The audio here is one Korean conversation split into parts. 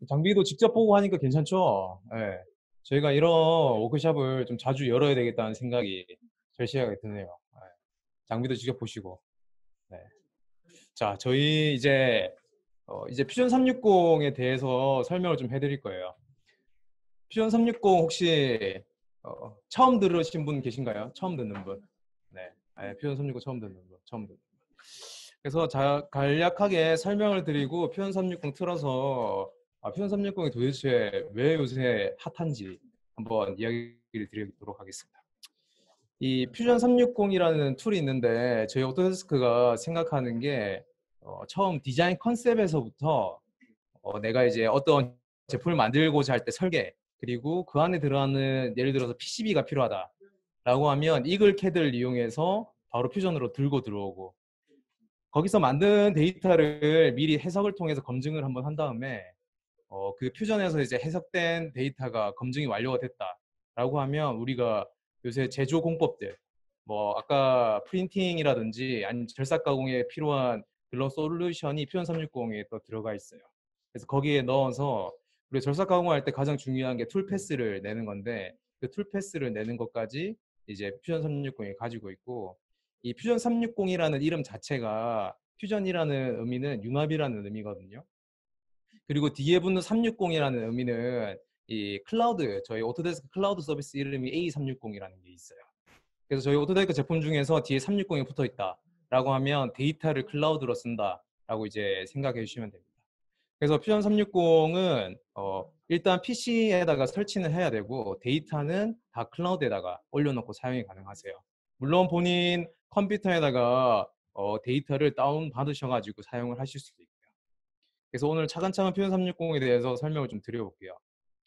장비도 직접 보고 하니까 괜찮죠? 예. 저희가 이런 워크숍을 좀 자주 열어야 되겠다는 생각이 절실하게 드네요. 예. 장비도 직접 보시고. 네. 자, 저희 이제 퓨전 360에 대해서 설명을 좀 해드릴 거예요. 퓨전 360 혹시 처음 들으신 분 계신가요? 처음 듣는 분? 네. 퓨전 360 처음 듣는 분. 처음 듣는 분. 그래서 간략하게 설명을 드리고 퓨전 360 틀어서 퓨전 360이 도대체 왜 요새 핫한지 한번 이야기를 드리도록 하겠습니다. 이 퓨전 360이라는 툴이 있는데 저희 오토데스크가 생각하는 게 처음 디자인 컨셉에서부터 내가 이제 어떤 제품을 만들고자 할 때 설계 그리고 그 안에 들어가는 예를 들어서 PCB가 필요하다라고 하면 이글 캐드를 이용해서 바로 퓨전으로 들고 들어오고 거기서 만든 데이터를 미리 해석을 통해서 검증을 한번 한 다음에 그 퓨전에서 이제 해석된 데이터가 검증이 완료가 됐다라고 하면 우리가 요새 제조 공법들 뭐 아까 프린팅이라든지 아니면 절삭 가공에 필요한 그런 솔루션이 퓨전 360에 또 들어가 있어요. 그래서 거기에 넣어서 우리 절삭 가공할 때 가장 중요한 게 툴 패스를 내는 건데 그 툴 패스를 내는 것까지 이제 퓨전 360이 가지고 있고 이 퓨전 360이라는 이름 자체가 퓨전이라는 의미는 융합이라는 의미거든요. 그리고 뒤에 붙는 360이라는 의미는 이 클라우드, 저희 오토데스크 클라우드 서비스 이름이 A360이라는 게 있어요. 그래서 저희 오토데스크 제품 중에서 뒤에 360이 붙어 있다라고 하면 데이터를 클라우드로 쓴다라고 이제 생각해 주시면 됩니다. 그래서 퓨전 360은 일단 PC에다가 설치는 해야 되고 데이터는 다 클라우드에다가 올려놓고 사용이 가능하세요. 물론 본인 컴퓨터에다가 데이터를 다운 받으셔가지고 사용을 하실 수도 있고요. 그래서 오늘 차근차근 퓨전 360에 대해서 설명을 좀 드려볼게요.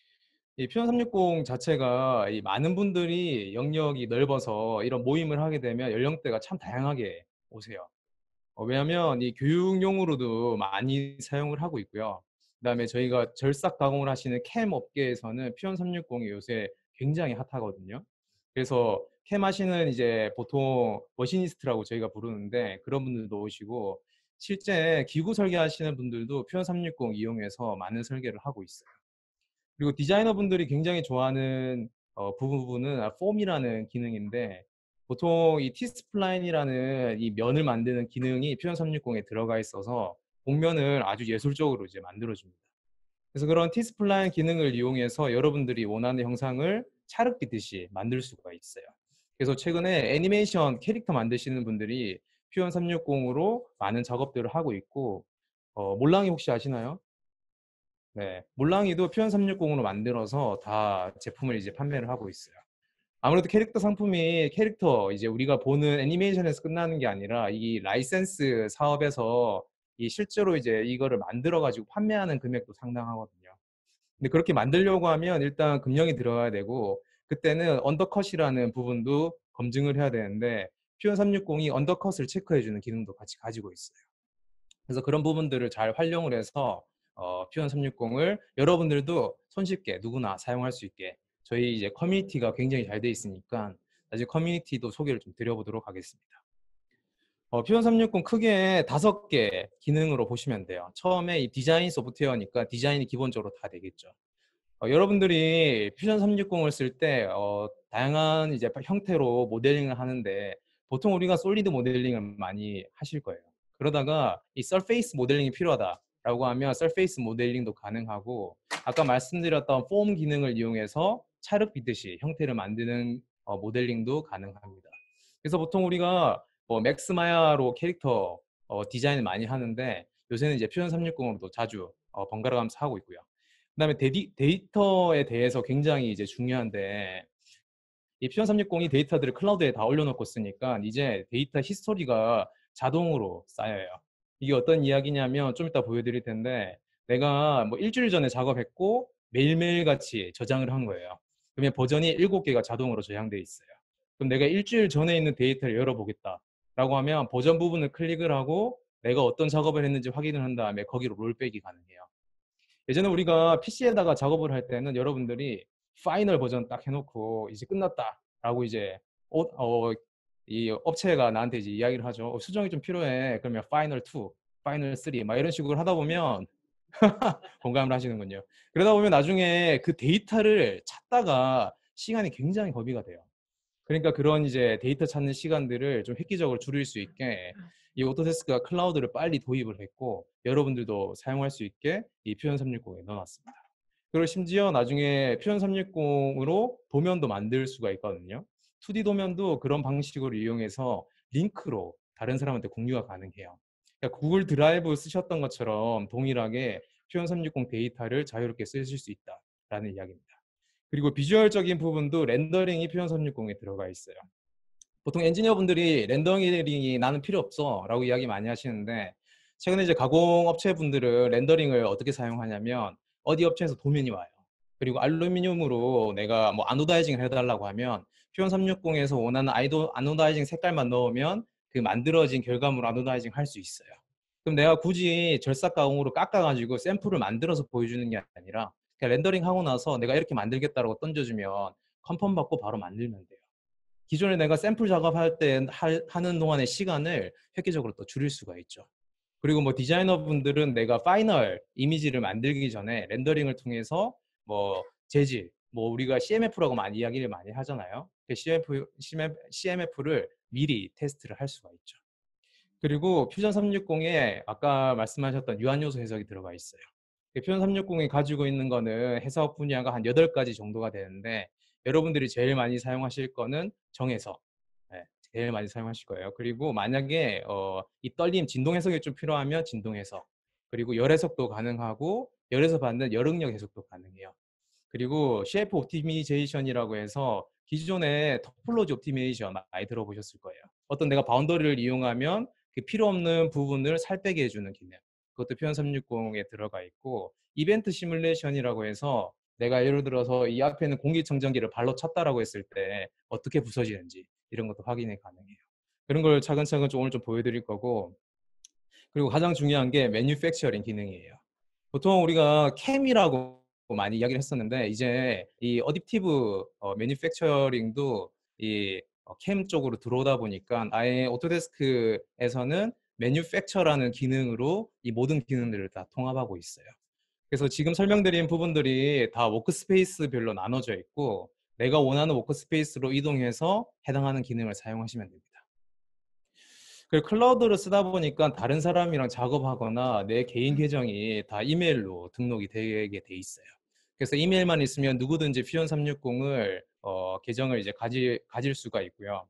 이 퓨전 360 자체가 이 많은 분들이 영역이 넓어서 이런 모임을 하게 되면 연령대가 참 다양하게 오세요. 왜냐하면 이 교육용으로도 많이 사용을 하고 있고요. 그다음에 저희가 절삭 가공을 하시는 캠 업계에서는 퓨전 360이 요새 굉장히 핫하거든요. 그래서 캠 하시는 이제 보통 머시니스트라고 저희가 부르는데 그런 분들도 오시고 실제 기구 설계하시는 분들도 퓨전 360 이용해서 많은 설계를 하고 있어요. 그리고 디자이너 분들이 굉장히 좋아하는 부분은 폼이라는 기능인데 보통 이 T스플라인이라는 이 면을 만드는 기능이 퓨전 360에 들어가 있어서 곡면을 아주 예술적으로 이제 만들어줍니다. 그래서 그런 T스플라인 기능을 이용해서 여러분들이 원하는 형상을 찰흙비듯이 만들 수가 있어요. 그래서 최근에 애니메이션 캐릭터 만드시는 분들이 퓨전 360으로 많은 작업들을 하고 있고 몰랑이 혹시 아시나요? 네, 몰랑이도 퓨전 360으로 만들어서 다 제품을 이제 판매를 하고 있어요. 아무래도 캐릭터 상품이 캐릭터 이제 우리가 보는 애니메이션에서 끝나는 게 아니라 이 라이센스 사업에서 이 실제로 이제 이거를 만들어 가지고 판매하는 금액도 상당하거든요. 근데 그렇게 만들려고 하면 일단 금령이 들어가야 되고 그때는 언더컷이라는 부분도 검증을 해야 되는데 퓨전 360이 언더컷을 체크해주는 기능도 같이 가지고 있어요. 그래서 그런 부분들을 잘 활용을 해서 퓨전 360을 여러분들도 손쉽게 누구나 사용할 수 있게 저희 이제 커뮤니티가 굉장히 잘 돼 있으니까 나중에 커뮤니티도 소개를 좀 드려보도록 하겠습니다. 퓨전 360 크게 5개 기능으로 보시면 돼요. 처음에 이 디자인 소프트웨어니까 디자인이 기본적으로 다 되겠죠. 여러분들이 퓨전 360을 쓸 때 다양한 이제 형태로 모델링을 하는데 보통 우리가 솔리드 모델링을 많이 하실 거예요. 그러다가 이 서페이스 모델링이 필요하다라고 하면 서페이스 모델링도 가능하고 아까 말씀드렸던 폼 기능을 이용해서 찰흙 비듯이 형태를 만드는 모델링도 가능합니다. 그래서 보통 우리가 뭐 맥스마야로 캐릭터 디자인을 많이 하는데 요새는 이제 퓨전 360으로도 자주 번갈아 가면서 하고 있고요. 그다음에 데이터에 대해서 굉장히 이제 중요한데 이 퓨전 360이 데이터들을 클라우드에 다 올려놓고 쓰니까 이제 데이터 히스토리가 자동으로 쌓여요. 이게 어떤 이야기냐면 좀 이따 보여드릴 텐데 내가 뭐 일주일 전에 작업했고 매일매일 같이 저장을 한 거예요. 그러면 버전이 7개가 자동으로 저장돼 있어요. 그럼 내가 일주일 전에 있는 데이터를 열어보겠다라고 하면 버전 부분을 클릭을 하고 내가 어떤 작업을 했는지 확인을 한 다음에 거기로 롤백이 가능해요. 예전에 우리가 PC에다가 작업을 할 때는 여러분들이 파이널 버전 딱 해놓고 이제 끝났다라고 이제 이 업체가 나한테 이제 이야기를 하죠. 수정이 좀 필요해. 그러면 파이널 2, 파이널 3, 막 이런 식으로 하다 보면 공감을 하시는군요. 그러다 보면 나중에 그 데이터를 찾다가 시간이 굉장히 허비가 돼요. 그러니까 그런 이제 데이터 찾는 시간들을 좀 획기적으로 줄일 수 있게 이 오토데스크가 클라우드를 빨리 도입을 했고 여러분들도 사용할 수 있게 이 퓨전 360에 넣어놨습니다. 그리고 심지어 나중에 퓨전 360으로 도면도 만들 수가 있거든요. 2D 도면도 그런 방식으로 이용해서 링크로 다른 사람한테 공유가 가능해요. 그러니까 구글 드라이브 쓰셨던 것처럼 동일하게 퓨전 360 데이터를 자유롭게 쓰실 수 있다라는 이야기입니다. 그리고 비주얼적인 부분도 렌더링이 퓨전 360에 들어가 있어요. 보통 엔지니어분들이 렌더링이 나는 필요 없어 라고 이야기 많이 하시는데 최근에 이제 가공업체분들은 렌더링을 어떻게 사용하냐면 어디 업체에서 도면이 와요. 그리고 알루미늄으로 내가 뭐 아노다이징을 해달라고 하면 퓨전 360에서 원하는 아노다이징 색깔만 넣으면 그 만들어진 결과물 아노다이징 할 수 있어요. 그럼 내가 굳이 절삭 가공으로 깎아가지고 샘플을 만들어서 보여주는 게 아니라 그냥 렌더링 하고 나서 내가 이렇게 만들겠다라고 던져주면 컨펌 받고 바로 만들면 돼요. 기존에 내가 샘플 작업할 때 하는 동안의 시간을 획기적으로 또 줄일 수가 있죠. 그리고 뭐 디자이너 분들은 내가 파이널 이미지를 만들기 전에 렌더링을 통해서 뭐 재질, 뭐 우리가 CMF라고 많이 이야기를 많이 하잖아요. CMF를 미리 테스트를 할 수가 있죠. 그리고 퓨전 360에 아까 말씀하셨던 유한 요소 해석이 들어가 있어요. 퓨전 360이 가지고 있는 거는 해석 분야가 한 8가지 정도가 되는데 여러분들이 제일 많이 사용하실 거는 정해석. 네, 제일 많이 사용하실 거예요. 그리고 만약에 이 떨림 진동 해석이 좀 필요하면 진동 해석. 그리고 열 해석도 가능하고 열에서 받는 열응력 해석도 가능해요. 그리고 쉐이프 옵티미제이션이라고 해서 기존에 토폴로지 옵티메이션 많이 들어보셨을 거예요. 어떤 내가 바운더리를 이용하면 그 필요 없는 부분을 살 빼게 해주는 기능. 그것도 퓨전 360에 들어가 있고 이벤트 시뮬레이션이라고 해서 내가 예를 들어서 이 앞에 있는 공기청정기를 발로 찼다라고 했을 때 어떻게 부서지는지 이런 것도 확인이 가능해요. 그런 걸 차근차근 오늘 좀 보여드릴 거고 그리고 가장 중요한 게 매뉴팩처링 기능이에요. 보통 우리가 캠이라고 많이 이야기를 했었는데 이제 이 어댑티브 매뉴팩처링도 이 캠 쪽으로 들어오다 보니까 아예 오토데스크에서는 매뉴팩처라는 기능으로 이 모든 기능들을 다 통합하고 있어요. 그래서 지금 설명드린 부분들이 다 워크스페이스별로 나눠져 있고 내가 원하는 워크스페이스로 이동해서 해당하는 기능을 사용하시면 됩니다. 그리고 클라우드를 쓰다 보니까 다른 사람이랑 작업하거나 내 개인 계정이 다 이메일로 등록이 되게 돼 있어요. 그래서 이메일만 있으면 누구든지 퓨전 360을 계정을 이제 가질 수가 있고요.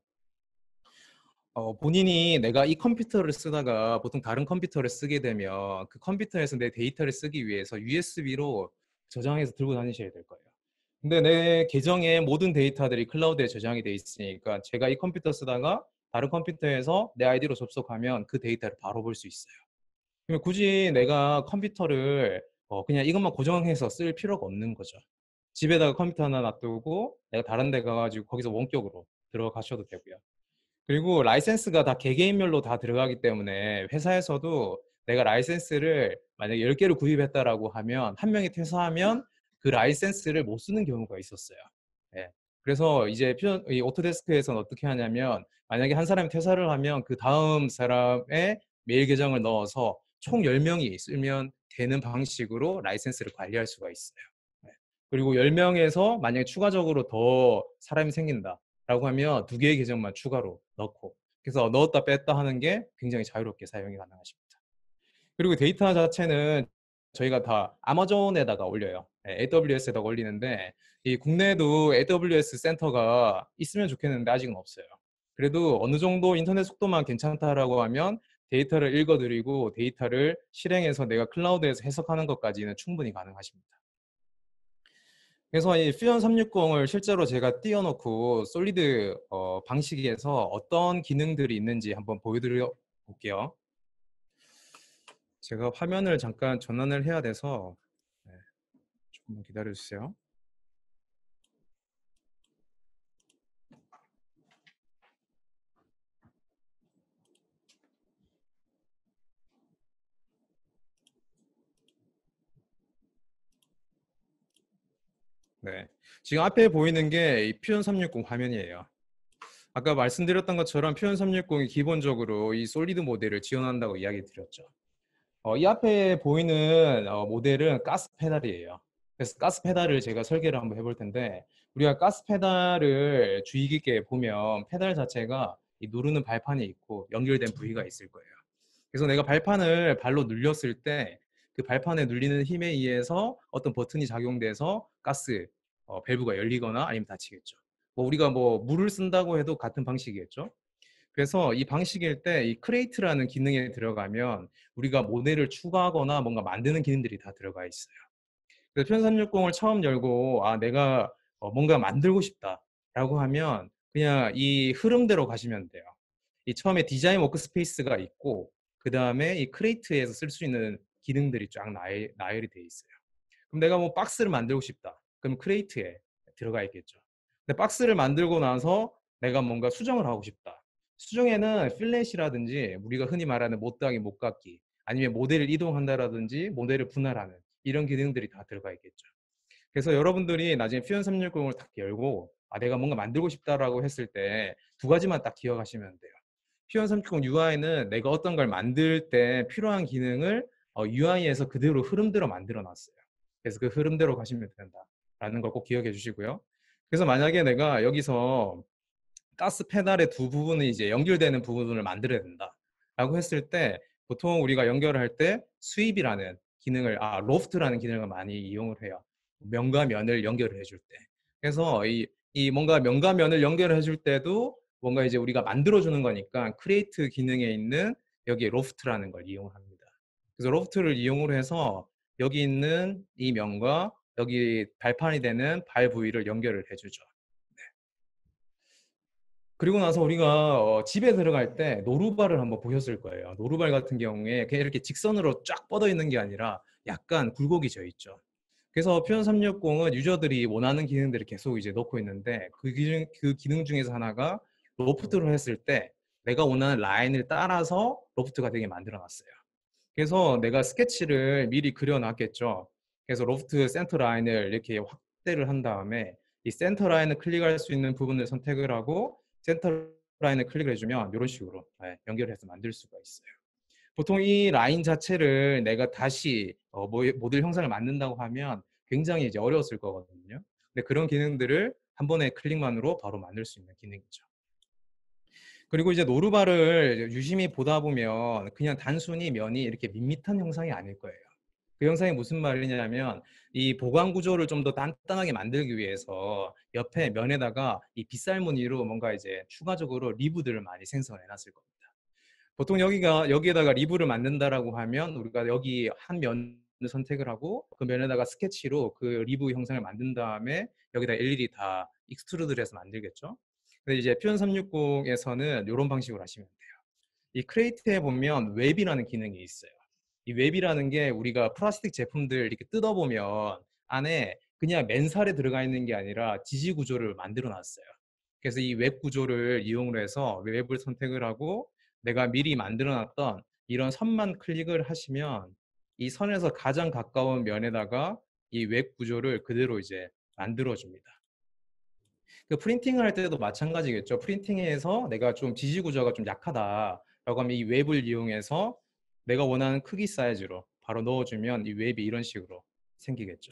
본인이 내가 이 컴퓨터를 쓰다가 보통 다른 컴퓨터를 쓰게 되면 그 컴퓨터에서 내 데이터를 쓰기 위해서 USB로 저장해서 들고 다니셔야 될 거예요. 근데 내 계정의 모든 데이터들이 클라우드에 저장이 돼 있으니까 제가 이 컴퓨터 쓰다가 다른 컴퓨터에서 내 아이디로 접속하면 그 데이터를 바로 볼 수 있어요. 그러면 굳이 내가 컴퓨터를 그냥 이것만 고정해서 쓸 필요가 없는 거죠. 집에다가 컴퓨터 하나 놔두고 내가 다른 데 가가지고 거기서 원격으로 들어가셔도 되고요. 그리고 라이센스가 다 개개인별로 다 들어가기 때문에 회사에서도 내가 라이센스를 만약에 10개를 구입했다라고 하면 한 명이 퇴사하면 그 라이센스를 못 쓰는 경우가 있었어요. 예. 그래서 이제 이 오토데스크에서는 어떻게 하냐면 만약에 한 사람이 퇴사를 하면 그 다음 사람의 메일 계정을 넣어서 총 10명이 쓰면 되는 방식으로 라이센스를 관리할 수가 있어요. 예. 그리고 10명에서 만약에 추가적으로 더 사람이 생긴다. 라고 하면 2개의 계정만 추가로 넣고 그래서 넣었다 뺐다 하는 게 굉장히 자유롭게 사용이 가능하십니다. 그리고 데이터 자체는 저희가 다 아마존에다가 올려요. AWS에다가 올리는데 이 국내에도 AWS 센터가 있으면 좋겠는데 아직은 없어요. 그래도 어느 정도 인터넷 속도만 괜찮다라고 하면 데이터를 읽어드리고 데이터를 실행해서 내가 클라우드에서 해석하는 것까지는 충분히 가능하십니다. 그래서 이 퓨전 360을 실제로 제가 띄워놓고 솔리드 방식에서 어떤 기능들이 있는지 한번 보여드려 볼게요. 제가 화면을 잠깐 전환을 해야 돼서 네, 조금만 기다려주세요. 네, 지금 앞에 보이는 게 이 퓨전 360 화면이에요. 아까 말씀드렸던 것처럼 퓨전 360이 기본적으로 이 솔리드 모델을 지원한다고 이야기 드렸죠. 이 앞에 보이는 모델은 가스 페달이에요. 그래서 가스 페달을 제가 설계를 한번 해볼 텐데, 우리가 가스 페달을 주의 깊게 보면 페달 자체가 이 누르는 발판이 있고 연결된 부위가 있을 거예요. 그래서 내가 발판을 발로 눌렸을 때 그 발판에 눌리는 힘에 의해서 어떤 버튼이 작용돼서 가스 밸브가 열리거나 아니면 닫히겠죠. 뭐 우리가 뭐 물을 쓴다고 해도 같은 방식이겠죠. 그래서 이 방식일 때 이 크레이트라는 기능에 들어가면 우리가 모델을 추가하거나 뭔가 만드는 기능들이 다 들어가 있어요. 그래서 편 360을 처음 열고 내가 뭔가 만들고 싶다라고 하면 그냥 이 흐름대로 가시면 돼요. 이 처음에 디자인 워크스페이스가 있고 그 다음에 이 크레이트에서 쓸 수 있는 기능들이 쫙 나열이 돼 있어요. 그럼 내가 뭐 박스를 만들고 싶다. 그럼 크레이트에 들어가 있겠죠. 근데 박스를 만들고 나서 내가 뭔가 수정을 하고 싶다. 수정에는 필렛이라든지 우리가 흔히 말하는 못다기, 못깎기 아니면 모델을 이동한다라든지 모델을 분할하는 이런 기능들이 다 들어가 있겠죠. 그래서 여러분들이 나중에 퓨전 360을 딱 열고 내가 뭔가 만들고 싶다라고 했을 때 두 가지만 딱 기억하시면 돼요. 퓨전 360 UI는 내가 어떤 걸 만들 때 필요한 기능을 UI에서 그대로 흐름대로 만들어 놨어요. 그래서 그 흐름대로 가시면 된다라는 걸 꼭 기억해 주시고요. 그래서 만약에 내가 여기서 가스 페달의 두 부분이 이제 연결되는 부분을 만들어야 된다라고 했을 때 보통 우리가 연결을 할 때 스윕이라는 기능을 로프트라는 기능을 많이 이용을 해요. 면과 면을 연결을 해줄 때. 그래서 이 뭔가 면과 면을 연결을 해줄 때도 뭔가 이제 우리가 만들어주는 거니까 크리에이트 기능에 있는 여기 로프트라는 걸 이용을 합니다. 그래서 로프트를 이용을 해서 여기 있는 이 면과 여기 발판이 되는 발 부위를 연결을 해주죠. 그리고 나서 우리가 집에 들어갈 때 노루발을 한번 보셨을 거예요. 노루발 같은 경우에 그냥 이렇게 직선으로 쫙 뻗어 있는 게 아니라 약간 굴곡이 져 있죠. 그래서 퓨전 360은 유저들이 원하는 기능들을 계속 이제 넣고 있는데 그 기능 중에서 하나가 로프트를 했을 때 내가 원하는 라인을 따라서 로프트가 되게 만들어 놨어요. 그래서 내가 스케치를 미리 그려놨겠죠. 그래서 로프트 센터 라인을 이렇게 확대를 한 다음에 이 센터 라인을 클릭할 수 있는 부분을 선택을 하고 센터 라인을 클릭을 해주면 이런 식으로 연결해서 만들 수가 있어요. 보통 이 라인 자체를 내가 다시 모델 형상을 만든다고 하면 굉장히 이제 어려웠을 거거든요. 근데 그런 기능들을 한 번의 클릭만으로 바로 만들 수 있는 기능이죠. 그리고 이제 노루발을 유심히 보다 보면 그냥 단순히 면이 이렇게 밋밋한 형상이 아닐 거예요. 그 형상이 무슨 말이냐면 이 보강 구조를 좀 더 단단하게 만들기 위해서 옆에 면에다가 이 빗살 무늬로 뭔가 이제 추가적으로 리브들을 많이 생성해 놨을 겁니다. 보통 여기에다가 리브를 만든다라고 하면 우리가 여기 한 면을 선택을 하고 그 면에다가 스케치로 그 리브 형상을 만든 다음에 여기다 일일이 다 익스트루드를 해서 만들겠죠. 근데 이제 퓨전 360에서는 이런 방식으로 하시면 돼요. 이 크레이트에 보면 웹이라는 기능이 있어요. 이 웹이라는 게 우리가 플라스틱 제품들 이렇게 뜯어보면 안에 그냥 맨살에 들어가 있는 게 아니라 지지 구조를 만들어 놨어요. 그래서 이 웹 구조를 이용을 해서 웹을 선택을 하고 내가 미리 만들어 놨던 이런 선만 클릭을 하시면 이 선에서 가장 가까운 면에다가 이 웹 구조를 그대로 이제 만들어 줍니다. 그 프린팅을 할 때도 마찬가지겠죠. 프린팅에서 내가 좀 지지 구조가 좀 약하다라고 하면 이 웹을 이용해서 내가 원하는 크기 사이즈로 바로 넣어주면 이 웹이 이런 식으로 생기겠죠.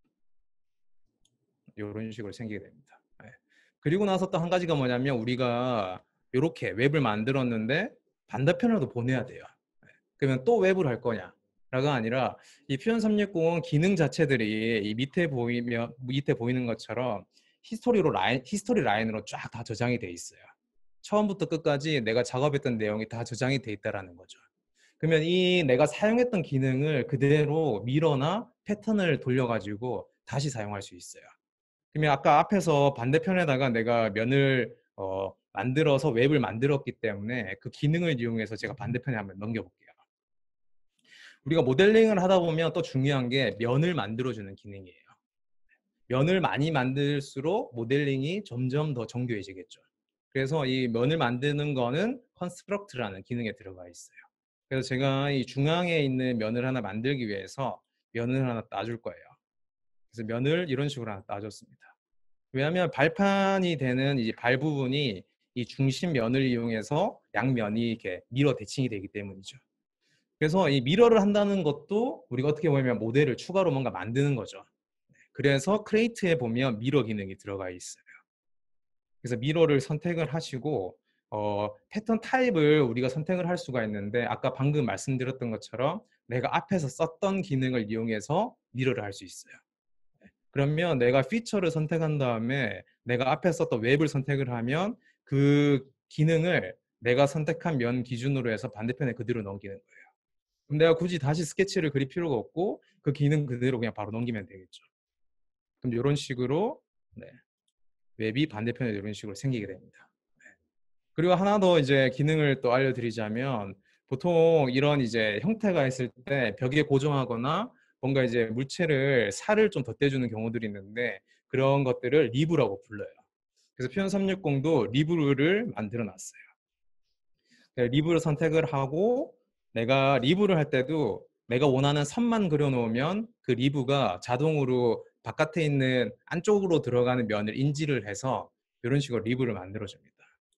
이런 식으로 생기게 됩니다. 네. 그리고 나서 또 한 가지가 뭐냐면 우리가 이렇게 웹을 만들었는데 반대편으로도 보내야 돼요. 네. 그러면 또 웹을 할 거냐? 라가 아니라 이 퓨전 360 기능 자체들이 이 밑에 보이는 것처럼 히스토리 라인으로 쫙 다 저장이 돼 있어요. 처음부터 끝까지 내가 작업했던 내용이 다 저장이 돼 있다라는 거죠. 그러면 이 내가 사용했던 기능을 그대로 미러나 패턴을 돌려가지고 다시 사용할 수 있어요. 그러면 아까 앞에서 반대편에다가 내가 면을 만들어서 웹을 만들었기 때문에 그 기능을 이용해서 제가 반대편에 한번 넘겨볼게요. 우리가 모델링을 하다 보면 또 중요한 게 면을 만들어주는 기능이에요. 면을 많이 만들수록 모델링이 점점 더 정교해지겠죠. 그래서 이 면을 만드는 거는 컨스트럭트라는 기능에 들어가 있어요. 그래서 제가 이 중앙에 있는 면을 하나 만들기 위해서 면을 하나 따줄 거예요. 그래서 면을 이런 식으로 하나 따줬습니다. 왜냐하면 발판이 되는 이 발 부분이 이 중심 면을 이용해서 양면이 이렇게 밀어 대칭이 되기 때문이죠. 그래서 이 미러를 한다는 것도 우리가 어떻게 보면 모델을 추가로 뭔가 만드는 거죠. 그래서 크레이트에 보면 미러 기능이 들어가 있어요. 그래서 미러를 선택을 하시고 패턴 타입을 우리가 선택을 할 수가 있는데 아까 방금 말씀드렸던 것처럼 내가 앞에서 썼던 기능을 이용해서 미러를 할 수 있어요. 그러면 내가 피처를 선택한 다음에 내가 앞에 썼던 웹을 선택을 하면 그 기능을 내가 선택한 면 기준으로 해서 반대편에 그대로 넘기는 거예요. 그럼 내가 굳이 다시 스케치를 그릴 필요가 없고 그 기능 그대로 그냥 바로 넘기면 되겠죠. 그럼 이런 식으로 네, 웹이 반대편에 이런 식으로 생기게 됩니다. 네. 그리고 하나 더 이제 기능을 또 알려드리자면 보통 이런 이제 형태가 있을 때 벽에 고정하거나 뭔가 이제 물체를 살을 좀 덧대주는 경우들이 있는데 그런 것들을 리브라고 불러요. 그래서 표현 360도 리브를 만들어 놨어요. 리브를 선택을 하고 내가 리브를 할 때도 내가 원하는 선만 그려놓으면 그 리브가 자동으로 바깥에 있는 안쪽으로 들어가는 면을 인지를 해서 이런 식으로 리브를 만들어줍니다.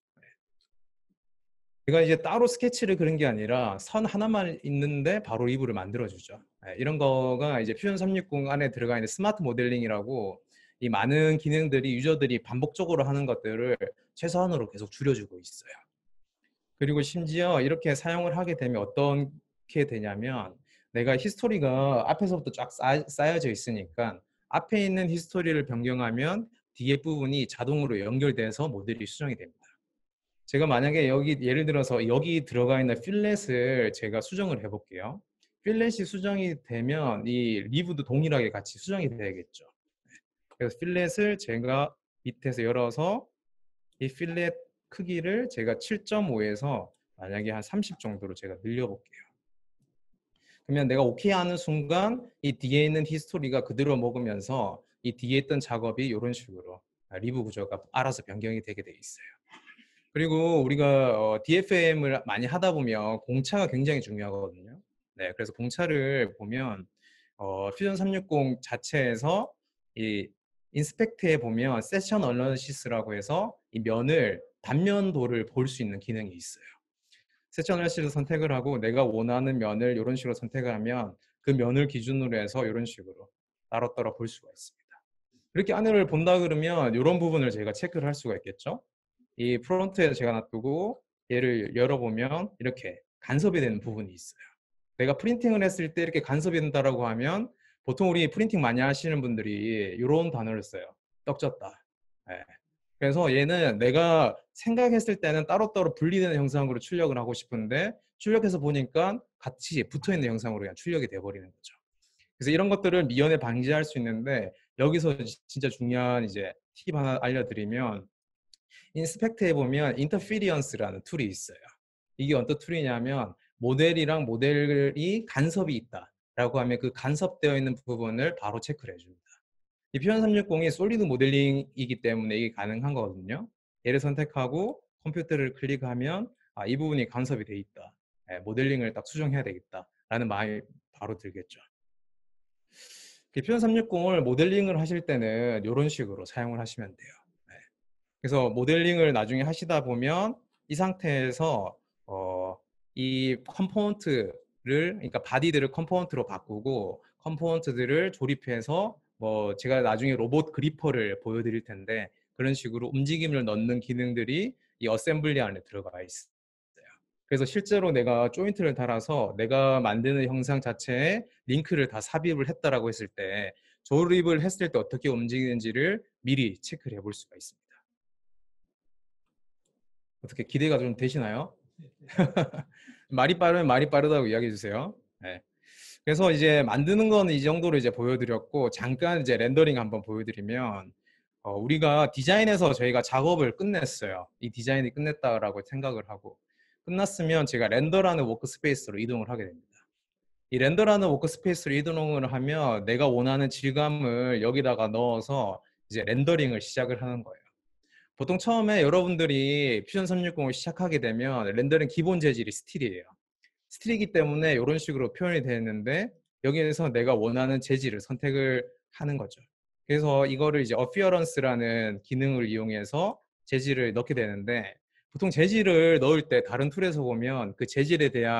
제가 이제 따로 스케치를 그린 게 아니라 선 하나만 있는데 바로 리브를 만들어주죠. 이런 거가 이제 퓨전 360 안에 들어가 있는 스마트 모델링이라고 이 많은 기능들이 유저들이 반복적으로 하는 것들을 최소한으로 계속 줄여주고 있어요. 그리고 심지어 이렇게 사용을 하게 되면 어떻게 되냐면 내가 히스토리가 앞에서부터 쫙 쌓여져 있으니까 앞에 있는 히스토리를 변경하면 뒤에 부분이 자동으로 연결돼서 모델이 수정이 됩니다. 제가 만약에 여기 예를 들어서 여기 들어가 있는 필렛을 제가 수정을 해볼게요. 필렛이 수정이 되면 이 리브도 동일하게 같이 수정이 돼야겠죠. 그래서 필렛을 제가 밑에서 열어서 이 필렛 크기를 제가 7.5에서 만약에 한 30 정도로 제가 늘려볼게요. 그러면 내가 오케이 하는 순간 이 뒤에 있는 히스토리가 그대로 먹으면서 이 뒤에 있던 작업이 이런 식으로 리브 구조가 알아서 변경이 되게 돼 있어요. 그리고 우리가 DFM을 많이 하다 보면 공차가 굉장히 중요하거든요. 네, 그래서 공차를 보면 퓨전 360 자체에서 이 인스펙트에 보면 세션 어널리시스라고 해서 이 면을 단면도를 볼 수 있는 기능이 있어요. 세션 어널리시스 선택을 하고 내가 원하는 면을 이런 식으로 선택을 하면 그 면을 기준으로 해서 이런 식으로 따로따로 볼 수가 있습니다. 이렇게 안을 본다 그러면 이런 부분을 제가 체크를 할 수가 있겠죠. 이 프론트에 제가 놔두고 얘를 열어보면 이렇게 간섭이 되는 부분이 있어요. 내가 프린팅을 했을 때 이렇게 간섭이 된다라고 하면 보통 우리 프린팅 많이 하시는 분들이 이런 단어를 써요. 떡졌다. 네. 그래서 얘는 내가 생각했을 때는 따로따로 분리되는 형상으로 출력을 하고 싶은데 출력해서 보니까 같이 붙어있는 형상으로 그냥 출력이 돼버리는 거죠. 그래서 이런 것들을 미연에 방지할 수 있는데 여기서 진짜 중요한 이제 팁 하나 알려드리면 인스펙트에 보면 인터피리언스라는 툴이 있어요. 이게 어떤 툴이냐면 모델이랑 모델이 간섭이 있다라고 하면 그 간섭되어 있는 부분을 바로 체크를 해줍니다. 이 표현 360이 솔리드 모델링이기 때문에 이게 가능한 거거든요. 얘를 선택하고 컴퓨터를 클릭하면 이 부분이 간섭이 돼 있다. 모델링을 딱 수정해야 되겠다라는 마음이 바로 들겠죠. 표현 360을 모델링을 하실 때는 이런 식으로 사용을 하시면 돼요. 그래서 모델링을 나중에 하시다 보면 이 상태에서 이 컴포넌트를 그러니까 바디들을 컴포넌트로 바꾸고 컴포넌트들을 조립해서 뭐 제가 나중에 로봇 그리퍼를 보여드릴 텐데 그런 식으로 움직임을 넣는 기능들이 이 어셈블리 안에 들어가 있어요. 그래서 실제로 내가 조인트를 달아서 내가 만드는 형상 자체에 링크를 다 삽입을 했다라고 했을 때 조립을 했을 때 어떻게 움직이는지를 미리 체크를 해볼 수가 있습니다. 어떻게 기대가 좀 되시나요? 말이 빠르면 말이 빠르다고 이야기해 주세요. 네. 그래서 이제 만드는 거는 이 정도로 이제 보여드렸고 잠깐 이제 렌더링 한번 보여드리면 우리가 디자인에서 저희가 작업을 끝냈어요. 이 디자인이 끝냈다라고 생각을 하고 끝났으면 제가 렌더라는 워크스페이스로 이동을 하게 됩니다. 이 렌더라는 워크스페이스로 이동을 하면 내가 원하는 질감을 여기다가 넣어서 이제 렌더링을 시작을 하는 거예요. 보통 처음에 여러분들이 퓨전 360을 시작하게 되면 렌더링 기본 재질이 스틸이에요. 스틸이기 때문에 이런 식으로 표현이 되는데 여기에서 내가 원하는 재질을 선택을 하는 거죠. 그래서 이거를 이제 어피어런스라는 기능을 이용해서 재질을 넣게 되는데 보통 재질을 넣을 때 다른 툴에서 보면 그 재질에 대한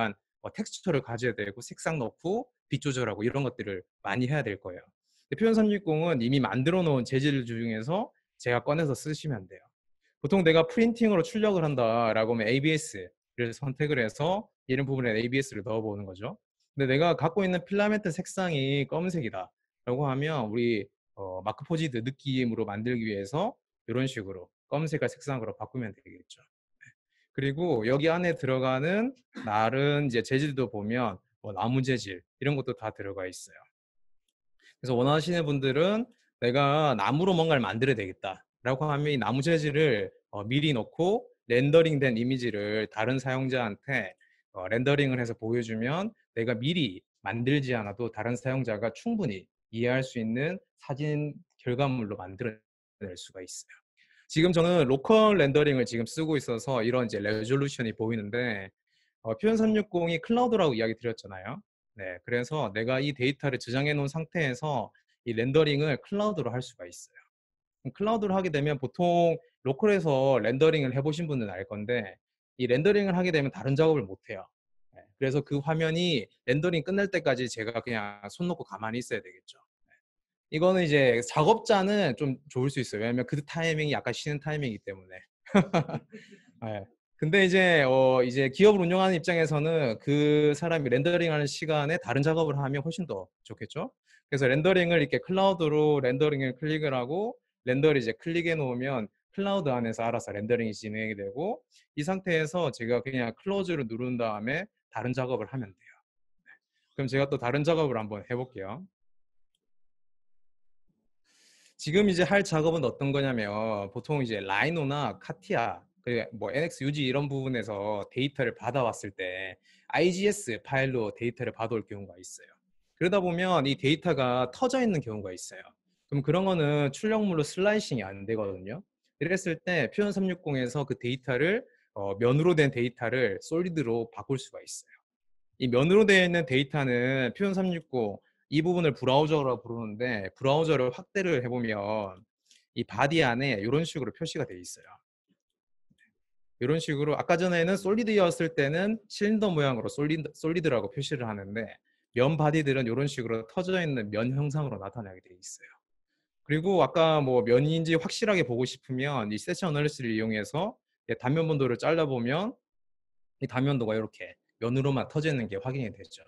텍스처를 가져야 되고 색상 넣고 빛 조절하고 이런 것들을 많이 해야 될 거예요. 표현 360은 이미 만들어 놓은 재질 중에서 제가 꺼내서 쓰시면 돼요. 보통 내가 프린팅으로 출력을 한다라고 하면 ABS를 선택을 해서 이런 부분에 ABS를 넣어보는 거죠. 근데 내가 갖고 있는 필라멘트 색상이 검은색이다 라고 하면 우리 마크포지드 느낌으로 만들기 위해서 이런 식으로 검은색깔 색상으로 바꾸면 되겠죠. 그리고 여기 안에 들어가는 다른 이제 재질도 보면 뭐 나무 재질 이런 것도 다 들어가 있어요. 그래서 원하시는 분들은 내가 나무로 뭔가를 만들어야 되겠다라고 하면 이 나무 재질을 미리 넣고 렌더링된 이미지를 다른 사용자한테 렌더링을 해서 보여주면 내가 미리 만들지 않아도 다른 사용자가 충분히 이해할 수 있는 사진 결과물로 만들어낼 수가 있어요. 지금 저는 로컬 렌더링을 지금 쓰고 있어서 이런 이제 레졸루션이 보이는데 표현 360이 클라우드라고 이야기 드렸잖아요. 네, 그래서 내가 이 데이터를 저장해 놓은 상태에서 이 렌더링을 클라우드로 할 수가 있어요. 클라우드를 하게 되면 보통 로컬에서 렌더링을 해보신 분들은 알 건데 이 렌더링을 하게 되면 다른 작업을 못 해요. 네, 그래서 그 화면이 렌더링 끝날 때까지 제가 그냥 손 놓고 가만히 있어야 되겠죠. 이거는 이제 작업자는 좀 좋을 수 있어요. 왜냐하면 그 타이밍이 약간 쉬는 타이밍이기 때문에. 네. 근데 이제 기업을 운영하는 입장에서는 그 사람이 렌더링하는 시간에 다른 작업을 하면 훨씬 더 좋겠죠. 그래서 렌더링을 이렇게 클라우드로 렌더링을 클릭을 하고 렌더를 이제 클릭해 놓으면 클라우드 안에서 알아서 렌더링이 진행이 되고 이 상태에서 제가 그냥 클로즈를 누른 다음에 다른 작업을 하면 돼요. 그럼 제가 또 다른 작업을 한번 해볼게요. 지금 이제 할 작업은 어떤 거냐면 보통 이제 라이노나 카티아 뭐 NX 유지 이런 부분에서 데이터를 받아왔을 때 IGS 파일로 데이터를 받아올 경우가 있어요. 그러다 보면 이 데이터가 터져 있는 경우가 있어요. 그럼 그런 거는 출력물로 슬라이싱이 안 되거든요. 이랬을 때 표현 360에서 그 데이터를 면으로 된 데이터를 솔리드로 바꿀 수가 있어요. 이 면으로 되어 있는 데이터는 표현 360 이 부분을 브라우저라고 부르는데 브라우저를 확대를 해보면 이 바디 안에 이런 식으로 표시가 되어 있어요. 이런 식으로 아까 전에는 솔리드였을 때는 실린더 모양으로 솔리드라고 표시를 하는데 면 바디들은 이런 식으로 터져 있는 면 형상으로 나타나게 되어 있어요. 그리고 아까 뭐 면인지 확실하게 보고 싶으면 이 세션 어널리스를 이용해서 단면본도를 잘라보면 이 단면도가 이렇게 면으로만 터져 있는 게 확인이 되죠.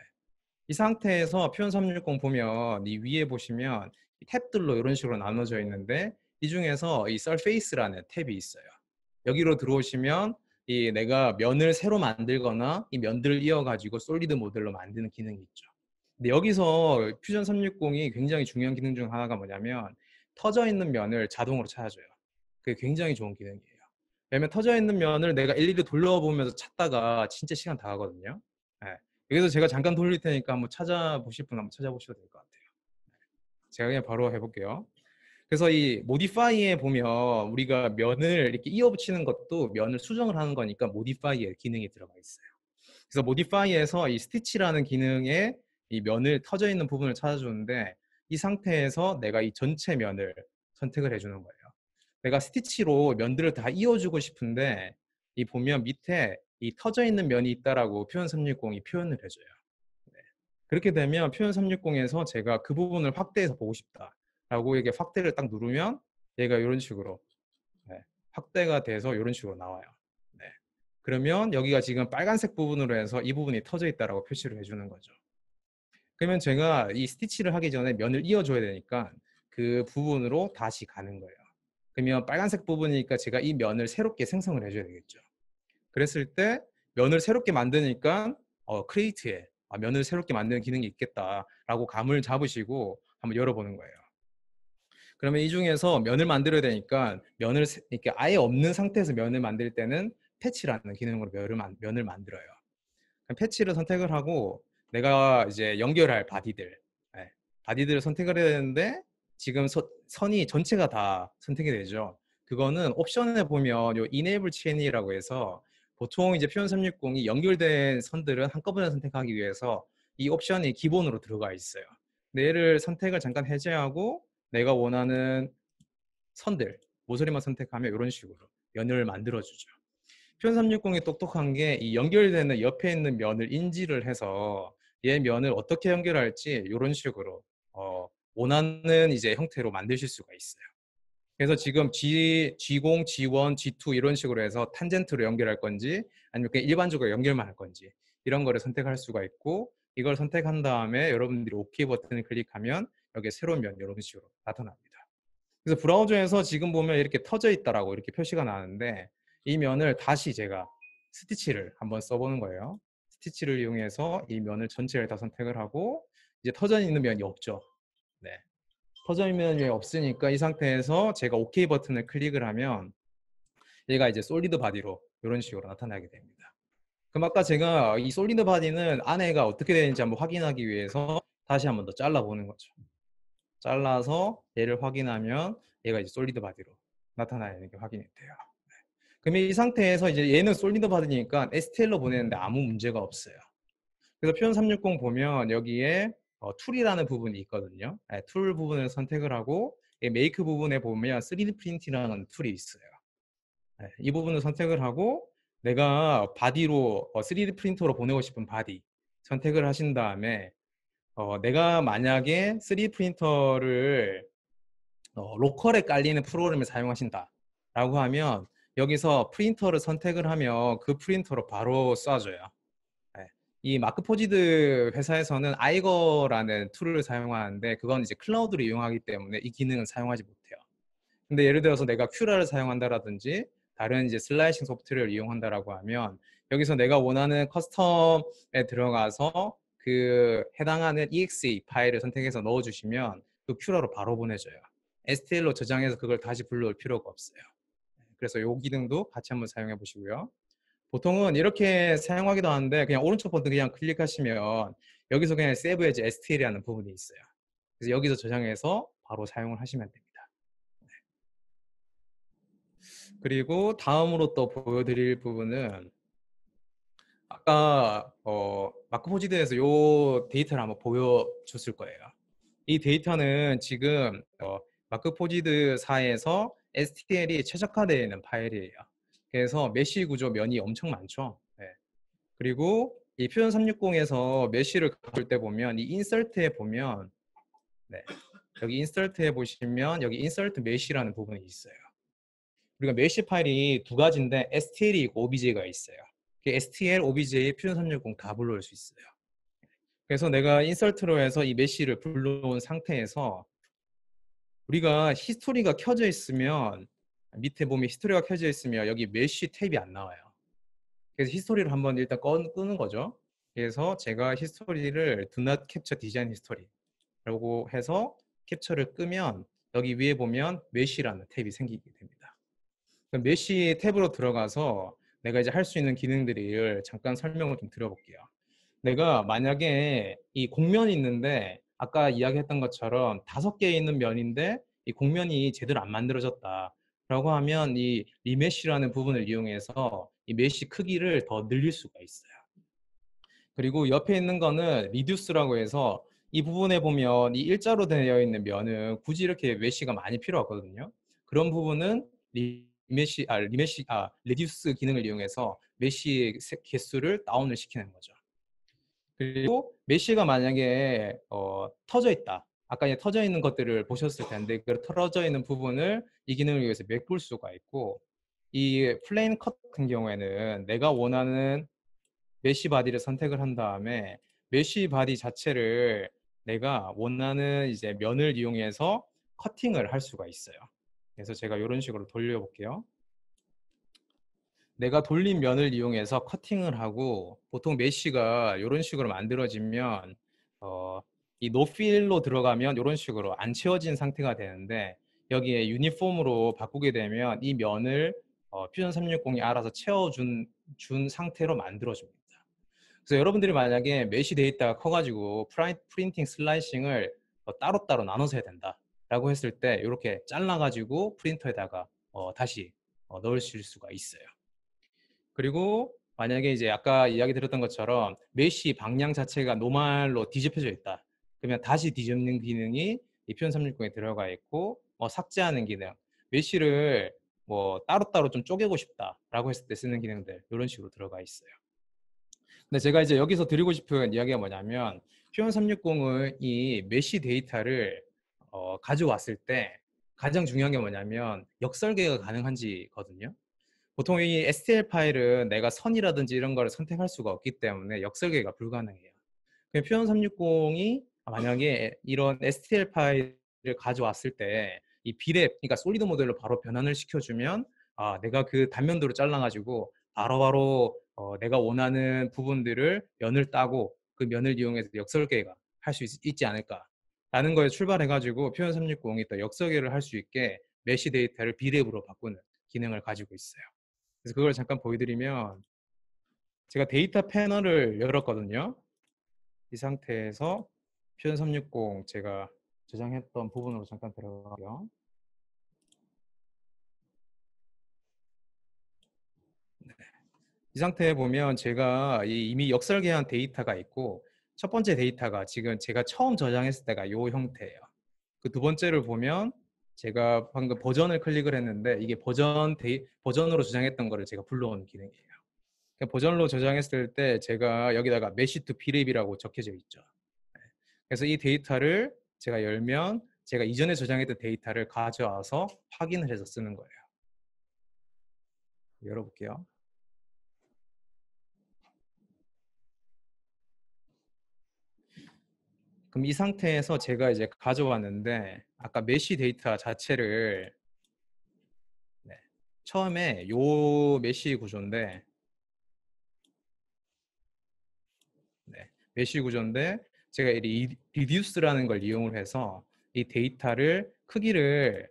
이 상태에서 표현 360 보면 이 위에 보시면 탭들로 이런 식으로 나눠져 있는데 이 중에서 이 Surface라는 탭이 있어요. 여기로 들어오시면 이 내가 면을 새로 만들거나 이 면들을 이어가지고 솔리드 모델로 만드는 기능이 있죠. 근데 여기서 퓨전 360이 굉장히 중요한 기능 중 하나가 뭐냐면 터져 있는 면을 자동으로 찾아줘요. 그게 굉장히 좋은 기능이에요. 왜냐면 터져 있는 면을 내가 일일이 돌려보면서 찾다가 진짜 시간 다 가거든요. 네. 여기서 제가 잠깐 돌릴 테니까 한번 찾아보실 분 한번 찾아보셔도 될 것 같아요. 제가 그냥 바로 해볼게요. 그래서 이 모디파이에 보면 우리가 면을 이렇게 이어붙이는 것도 면을 수정을 하는 거니까 모디파이에 기능이 들어가 있어요. 그래서 모디파이에서 이 스티치라는 기능에 이 면을 터져 있는 부분을 찾아주는데 이 상태에서 내가 이 전체 면을 선택을 해주는 거예요. 내가 스티치로 면들을 다 이어주고 싶은데 이 보면 밑에 이 터져 있는 면이 있다라고 표현 360이 표현을 해줘요. 네. 그렇게 되면 표현 360에서 제가 그 부분을 확대해서 보고 싶다라고 이게 확대를 딱 누르면 얘가 이런 식으로 네, 확대가 돼서 이런 식으로 나와요. 네. 그러면 여기가 지금 빨간색 부분으로 해서 이 부분이 터져 있다라고 표시를 해주는 거죠. 그러면 제가 이 스티치를 하기 전에 면을 이어줘야 되니까 그 부분으로 다시 가는 거예요. 그러면 빨간색 부분이니까 제가 이 면을 새롭게 생성을 해줘야 되겠죠. 그랬을 때 면을 새롭게 만드니까 크리에이트에 면을 새롭게 만드는 기능이 있겠다라고 감을 잡으시고 한번 열어보는 거예요. 그러면 이 중에서 면을 만들어야 되니까 면을 이렇게 아예 없는 상태에서 면을 만들 때는 패치라는 기능으로 면을 만들어요. 패치를 선택을 하고 내가 이제 연결할 바디들, 네, 바디들을 선택을 해야 되는데 지금 선이 전체가 다 선택이 되죠. 그거는 옵션에 보면 요 Enable Chain이라고 해서 보통 이제 표현 360이 연결된 선들은 한꺼번에 선택하기 위해서 이 옵션이 기본으로 들어가 있어요. 근데 얘를 선택을 잠깐 해제하고 내가 원하는 선들, 모서리만 선택하면 이런 식으로 연을 만들어주죠. 표현 360이 똑똑한 게 이 연결되는 옆에 있는 면을 인지를 해서 얘 면을 어떻게 연결할지 이런 식으로 원하는 이제 형태로 만드실 수가 있어요. 그래서 지금 G0, G1, G2 이런 식으로 해서 탄젠트로 연결할 건지 아니면 그냥 일반적으로 연결만 할 건지 이런 거를 선택할 수가 있고, 이걸 선택한 다음에 여러분들이 OK 버튼을 클릭하면 여기에 새로운 면 이런 식으로 나타납니다. 그래서 브라우저에서 지금 보면 이렇게 터져 있다라고 이렇게 표시가 나는데, 이 면을 다시 제가 스티치를 한번 써보는 거예요. 스티치를 이용해서 이 면을 전체를 다 선택을 하고, 이제 터져 있는 면이 없죠. 네. 터져 있는 면이 없으니까 이 상태에서 제가 OK 버튼을 클릭을 하면 얘가 이제 솔리드 바디로 이런 식으로 나타나게 됩니다. 그럼 아까 제가 이 솔리드 바디는 안에가 어떻게 되는지 한번 확인하기 위해서 다시 한번 더 잘라보는 거죠. 잘라서 얘를 확인하면 얘가 이제 솔리드 바디로 나타나는 게 확인이 돼요. 그러면 이 상태에서 이제 얘는 솔리드 바디니까 STL로 보내는데 아무 문제가 없어요. 그래서 표현 360 보면 여기에 툴이라는 부분이 있거든요. 네, 툴 부분을 선택을 하고 메이크 부분에 보면 3D 프린팅이라는 툴이 있어요. 네, 이 부분을 선택을 하고 내가 바디로 3D 프린터로 보내고 싶은 바디 선택을 하신 다음에 내가 만약에 3D 프린터를 로컬에 깔리는 프로그램을 사용하신다 라고 하면 여기서 프린터를 선택을 하면 그 프린터로 바로 쏴줘요. 네. 이 마크포지드 회사에서는 아이거라는 툴을 사용하는데 그건 이제 클라우드를 이용하기 때문에 이 기능은 사용하지 못해요. 근데 예를 들어서 내가 큐라를 사용한다라든지 다른 이제 슬라이싱 소프트웨어를 이용한다라고 하면 여기서 내가 원하는 커스텀에 들어가서 그 해당하는 exe 파일을 선택해서 넣어주시면 그 큐라로 바로 보내줘요. STL로 저장해서 그걸 다시 불러올 필요가 없어요. 그래서 이 기능도 같이 한번 사용해 보시고요. 보통은 이렇게 사용하기도 하는데 그냥 오른쪽 버튼 그냥 클릭하시면 여기서 그냥 Save as STL이라는 부분이 있어요. 그래서 여기서 저장해서 바로 사용을 하시면 됩니다. 그리고 다음으로 또 보여드릴 부분은 아까 마크포지드에서 이 데이터를 한번 보여줬을 거예요. 이 데이터는 지금 마크포지드사에서 STL이 최적화되어 있는 파일이에요. 그래서 메쉬 구조 면이 엄청 많죠. 네. 그리고 이 표현 360에서 메쉬를 가볼 때 보면 이 인설트에 보면 네. 여기 인설트에 보시면 여기 인설트 메쉬라는 부분이 있어요. 우리가 메쉬 파일이 두 가지인데 STL이 있고 OBJ가 있어요. STL, OBJ, 표현 360 다 불러올 수 있어요. 그래서 내가 인설트로 해서 이 메쉬를 불러온 상태에서 우리가 히스토리가 켜져 있으면 밑에 보면 히스토리가 켜져 있으면 여기 메쉬 탭이 안 나와요. 그래서 히스토리를 한번 일단 끄는 거죠. 그래서 제가 히스토리를 Do Not Capture Design History라고 해서 캡처를 끄면 여기 위에 보면 메쉬라는 탭이 생기게 됩니다. 그럼 메쉬 탭으로 들어가서 내가 이제 할 수 있는 기능들을 잠깐 설명을 좀 드려볼게요. 내가 만약에 이 곡면이 있는데 아까 이야기했던 것처럼 5개 있는 면인데 이 곡면이 제대로 안 만들어졌다 라고 하면 이 리메쉬라는 부분을 이용해서 이 메쉬 크기를 더 늘릴 수가 있어요. 그리고 옆에 있는 거는 리듀스라고 해서 이 부분에 보면 이 일자로 되어 있는 면은 굳이 이렇게 메쉬가 많이 필요 없거든요. 그런 부분은 리듀스 기능을 이용해서 메쉬의 개수를 다운을 시키는 거죠. 그리고 메쉬가 만약에 터져 있다. 아까 이제 터져 있는 것들을 보셨을 텐데 그 터져 있는 부분을 이 기능을 위해서 메꿀 수가 있고, 이 플레인 컷 같은 경우에는 내가 원하는 메쉬 바디를 선택을 한 다음에 메쉬 바디 자체를 내가 원하는 이제 면을 이용해서 커팅을 할 수가 있어요. 그래서 제가 이런 식으로 돌려볼게요. 내가 돌린 면을 이용해서 커팅을 하고, 보통 메쉬가 이런 식으로 만들어지면 이 노필로 들어가면 이런 식으로 안 채워진 상태가 되는데 여기에 유니폼으로 바꾸게 되면 이 면을 퓨전 360이 알아서 채워준 상태로 만들어줍니다. 그래서 여러분들이 만약에 메쉬 데이터가 커가지고 프린팅 슬라이싱을 따로따로 나눠서 해야 된다 라고 했을 때 이렇게 잘라가지고 프린터에다가 다시 넣으실 수가 있어요. 그리고 만약에 이제 아까 이야기 드렸던 것처럼 메쉬 방향 자체가 노멀로 뒤집혀져 있다. 그러면 다시 뒤집는 기능이 이 표현 360에 들어가 있고 삭제하는 기능. 메쉬를 뭐 따로따로 좀 쪼개고 싶다라고 했을 때 쓰는 기능들 이런 식으로 들어가 있어요. 근데 제가 이제 여기서 드리고 싶은 이야기가 뭐냐면 Fusion 360은 이 메쉬 데이터를 가져왔을 때 가장 중요한 게 뭐냐면 역설계가 가능한지거든요. 보통 이 STL 파일은 내가 선이라든지 이런 거를 선택할 수가 없기 때문에 역설계가 불가능해요. Fusion 360이 만약에 이런 STL 파일을 가져왔을 때 이 비랩, 그러니까 솔리드 모델로 바로 변환을 시켜주면 내가 그 단면도를 잘라가지고 바로바로 내가 원하는 부분들을 면을 따고 그 면을 이용해서 역설계가 할 수 있지 않을까라는 거에 출발해가지고 Fusion 360이 또 역설계를 할 수 있게 메시 데이터를 비랩으로 바꾸는 기능을 가지고 있어요. 그래서 그걸 잠깐 보여드리면 제가 데이터 패널을 열었거든요. 이 상태에서 퓨전 360 제가 저장했던 부분으로 잠깐 들어가고요. 이 상태에 보면 제가 이미 역설계한 데이터가 있고 첫 번째 데이터가 지금 제가 처음 저장했을 때가 이 형태예요. 그 두 번째를 보면 제가 방금 버전을 클릭을 했는데 이게 버전으로 저장했던 거를 제가 불러오는 기능이에요. 버전으로 저장했을 때 제가 여기다가 메시 투 비랩이라고 적혀져 있죠. 그래서 이 데이터를 제가 열면 제가 이전에 저장했던 데이터를 가져와서 확인을 해서 쓰는 거예요. 열어볼게요. 그럼 이 상태에서 제가 이제 가져왔는데 아까 메쉬 데이터 자체를 네, 처음에 요 메쉬 구조인데 메쉬 구조인데 제가 이 리듀스라는 걸 이용을 해서 이 데이터를 크기를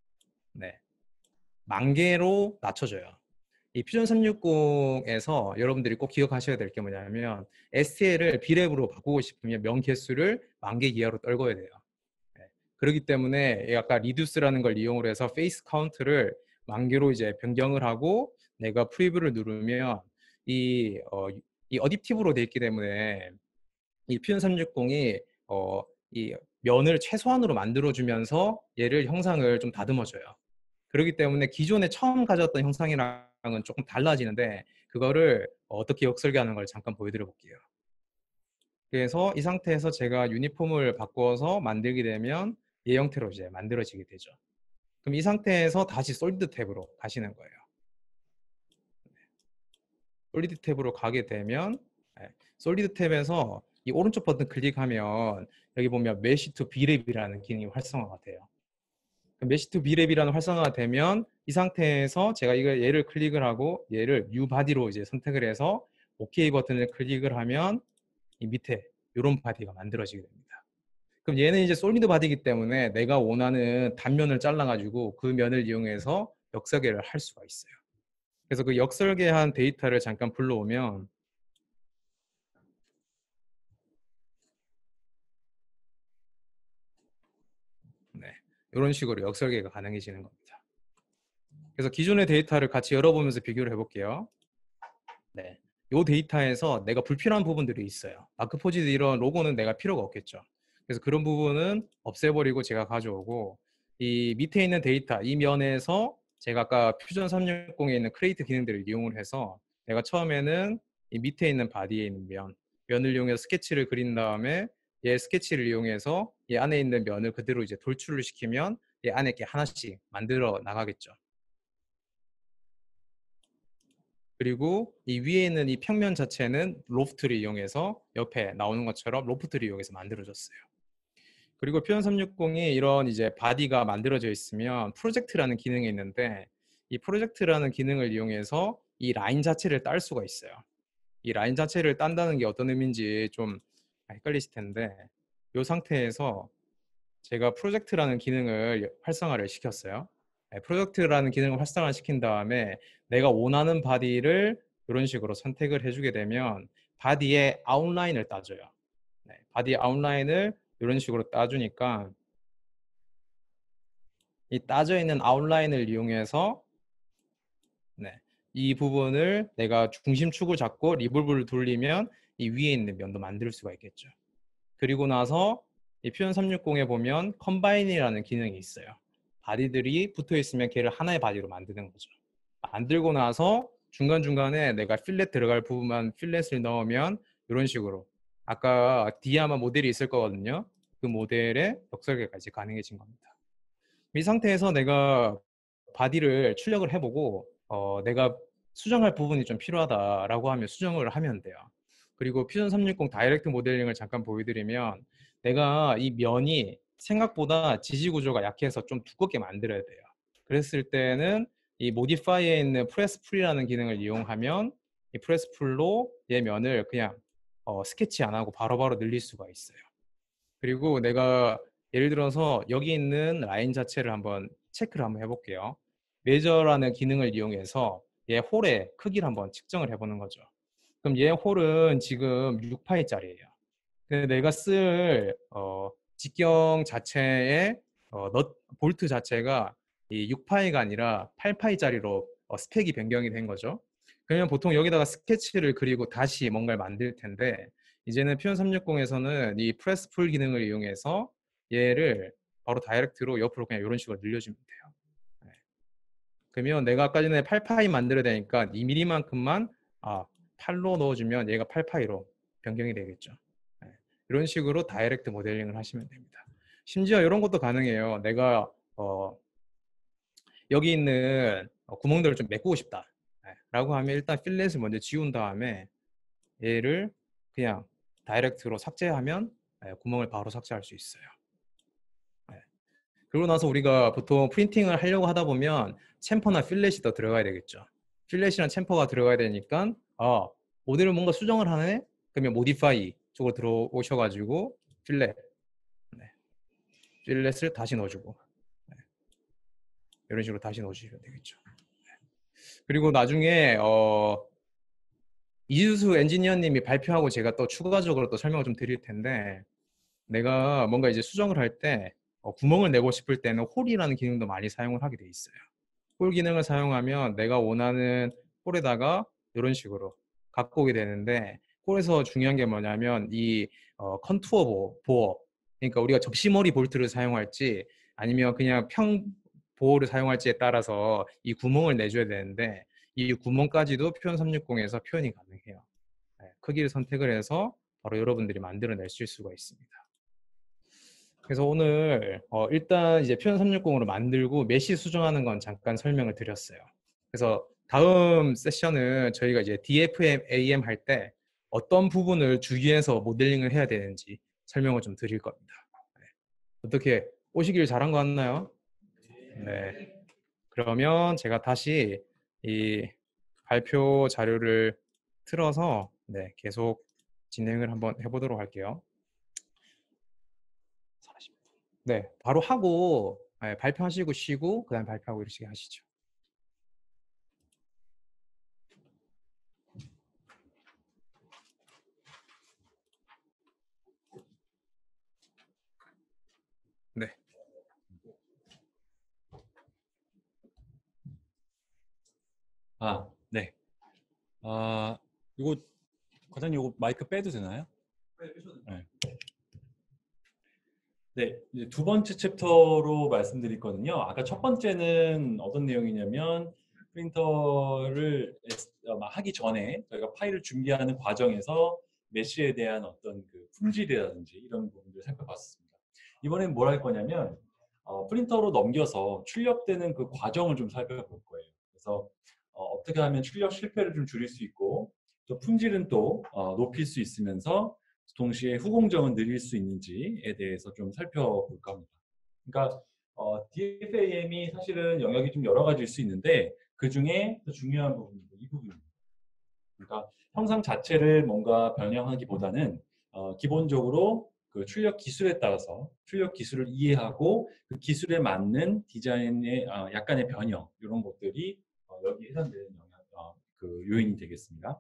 만 개로 낮춰줘요. 이 퓨전 360에서 여러분들이 꼭 기억하셔야 될 게 뭐냐면 STL을 비랩으로 바꾸고 싶으면 면 개수를 만 개 이하로 떨궈야 돼요. 네. 그렇기 때문에 아까 리듀스라는 걸 이용을 해서 페이스 카운트를 만 개로 이제 변경을 하고 내가 프리뷰를 누르면 이 어댑티브로 되어 있기 때문에 이 퓨전 360이 이 면을 최소한으로 만들어주면서 얘를 형상을 좀 다듬어줘요. 그렇기 때문에 기존에 처음 가졌던 형상이랑은 조금 달라지는데 그거를 어떻게 역설계하는 걸 잠깐 보여드려 볼게요. 그래서 이 상태에서 제가 유니폼을 바꿔서 만들게 되면 이 형태로 이제 만들어지게 되죠. 그럼 이 상태에서 다시 솔리드 탭으로 가시는 거예요. 솔리드 탭으로 가게 되면 솔리드 탭에서 이 오른쪽 버튼 클릭하면 여기 보면 메시 투 비랩이라는 기능이 활성화가 돼요. 메시 투 비랩이라는 활성화가 되면 이 상태에서 제가 이거 얘를 클릭을 하고 얘를 뉴 바디로 이제 선택을 해서 OK 버튼을 클릭을 하면 이 밑에 이런 바디가 만들어지게 됩니다. 그럼 얘는 이제 솔리드 바디이기 때문에 내가 원하는 단면을 잘라가지고 그 면을 이용해서 역설계를 할 수가 있어요. 그래서 그 역설계한 데이터를 잠깐 불러오면 이런 식으로 역설계가 가능해지는 겁니다. 그래서 기존의 데이터를 같이 열어보면서 비교를 해볼게요. 네. 이 데이터에서 내가 불필요한 부분들이 있어요. 마크 포지드 이런 로고는 내가 필요가 없겠죠. 그래서 그런 부분은 없애버리고 제가 가져오고 이 밑에 있는 데이터, 이 면에서 제가 아까 퓨전 360에 있는 크리에이트 기능들을 이용을 해서 내가 처음에는 이 밑에 있는 바디에 있는 면을 이용해서 스케치를 그린 다음에 얘 스케치를 이용해서 이 안에 있는 면을 그대로 이제 돌출을 시키면 이 안에 이렇게 하나씩 만들어 나가겠죠. 그리고 이 위에 있는 이 평면 자체는 로프트를 이용해서 옆에 나오는 것처럼 로프트를 이용해서 만들어졌어요. 그리고 퓨전 360이 이런 이제 바디가 만들어져 있으면 프로젝트라는 기능이 있는데 이 프로젝트라는 기능을 이용해서 이 라인 자체를 딸 수가 있어요. 이 라인 자체를 딴다는 게 어떤 의미인지 좀 헷갈리실 텐데 이 상태에서 제가 프로젝트라는 기능을 활성화를 시켰어요. 프로젝트라는 기능을 활성화시킨 다음에 내가 원하는 바디를 이런 식으로 선택을 해주게 되면 바디의 아웃라인을 따줘요. 바디 아웃라인을 이런 식으로 따주니까 이 따져 있는 아웃라인을 이용해서 이 부분을 내가 중심축을 잡고 리볼브를 돌리면 이 위에 있는 면도 만들 수가 있겠죠. 그리고 나서 이 퓨전 360에 보면 컴바인이라는 기능이 있어요. 바디들이 붙어 있으면 걔를 하나의 바디로 만드는 거죠. 만들고 나서 중간중간에 내가 필렛 들어갈 부분만 필렛을 넣으면 이런 식으로 아까 디아마 모델이 있을 거거든요. 그 모델의 벽설계까지 가능해진 겁니다. 이 상태에서 내가 바디를 출력을 해보고 내가 수정할 부분이 좀 필요하다라고 하면 수정을 하면 돼요. 그리고 퓨전 360 다이렉트 모델링을 잠깐 보여드리면 내가 이 면이 생각보다 지지 구조가 약해서 좀 두껍게 만들어야 돼요. 그랬을 때는 이 모디파이에 있는 프레스 풀이라는 기능을 이용하면 이 프레스 풀로 얘 면을 그냥 스케치 안 하고 바로바로 늘릴 수가 있어요. 그리고 내가 예를 들어서 여기 있는 라인 자체를 한번 체크를 한번 해볼게요. 메저라는 기능을 이용해서 얘 홀의 크기를 한번 측정을 해보는 거죠. 그럼 얘 홀은 지금 6파이짜리예요. 근데 내가 쓸 직경 자체의 볼트 자체가 이 6파이가 아니라 8파이짜리로 스펙이 변경이 된 거죠. 그러면 보통 여기다가 스케치를 그리고 다시 뭔가를 만들 텐데 이제는 퓨전 360에서는 이 프레스 풀 기능을 이용해서 얘를 바로 다이렉트로 옆으로 그냥 이런 식으로 늘려주면 돼요. 네. 그러면 내가 아까 전에 8파이 만들어야 되니까 2mm만큼만 8로 넣어주면 얘가 8파이로 변경이 되겠죠. 네. 이런 식으로 다이렉트 모델링을 하시면 됩니다. 심지어 이런 것도 가능해요. 내가 여기 있는 구멍들을 좀 메꾸고 싶다. 네. 라고 하면 일단 필렛을 먼저 지운 다음에 얘를 그냥 다이렉트로 삭제하면 구멍을 바로 삭제할 수 있어요. 네. 그러고 나서 우리가 보통 프린팅을 하려고 하다 보면 챔퍼나 필렛이 더 들어가야 되겠죠. 필렛이랑 챔퍼가 들어가야 되니까 모델을 뭔가 수정을 하네? 그러면 모디파이 쪽으로 들어오셔가지고 필렛, 네. 필렛을 다시 넣어주고 네. 이런 식으로 다시 넣어주시면 되겠죠. 그리고 나중에 이주수 엔지니어님이 발표하고 제가 또 추가적으로 또 설명을 좀 드릴 텐데 내가 뭔가 이제 수정을 할 때 구멍을 내고 싶을 때는 홀이라는 기능도 많이 사용을 하게 돼 있어요. 홀 기능을 사용하면 내가 원하는 홀에다가 이런 식으로 갖고 오게 되는데 홀에서 중요한 게 뭐냐면 이 컨투어 보어 그러니까 우리가 접시머리 볼트를 사용할지 아니면 그냥 평 보호를 사용할지에 따라서 이 구멍을 내줘야 되는데 이 구멍까지도 퓨전 360에서 표현이 가능해요. 네, 크기를 선택을 해서 바로 여러분들이 만들어낼 수가 있습니다. 그래서 오늘 일단 이제 퓨전 360으로 만들고 메시 수정하는 건 잠깐 설명을 드렸어요. 그래서 다음 세션은 저희가 이제 DFM, AM 할 때 어떤 부분을 주의해서 모델링을 해야 되는지 설명을 좀 드릴 겁니다. 네. 어떻게 오시길 잘한 것 같나요? 네. 그러면 제가 다시 이 발표 자료를 틀어서 네, 계속 진행을 한번 해보도록 할게요. 네, 바로 하고 발표하시고 쉬고 그다음 발표하고 이렇게 하시죠. 네. 네. 이거 과장님 이거 마이크 빼도 되나요? 네. 네, 이제 두 번째 챕터로 말씀드릴 거든요. 아까 첫 번째는 어떤 내용이냐면 프린터를 하기 전에 저희가 파일을 준비하는 과정에서 메쉬에 대한 어떤 그 품질이라든지 이런 부분들을 살펴봤습니다. 이번엔 뭘 할 거냐면 프린터로 넘겨서 출력되는 그 과정을 좀 살펴볼 거예요. 그래서 어떻게 하면 출력 실패를 좀 줄일 수 있고 또 품질은 또 높일 수 있으면서 동시에 후공정은 늘릴 수 있는지에 대해서 좀 살펴볼까 합니다. 그러니까 DFAM이 사실은 영역이 좀 여러 가지일 수 있는데 그 중에 더 중요한 부분이 이 부분입니다. 그러니까 형상 자체를 뭔가 변형하기보다는 기본적으로 그 출력 기술에 따라서 출력 기술을 이해하고 그 기술에 맞는 디자인의 약간의 변형 이런 것들이 여기 해당되는 그 요인이 되겠습니다.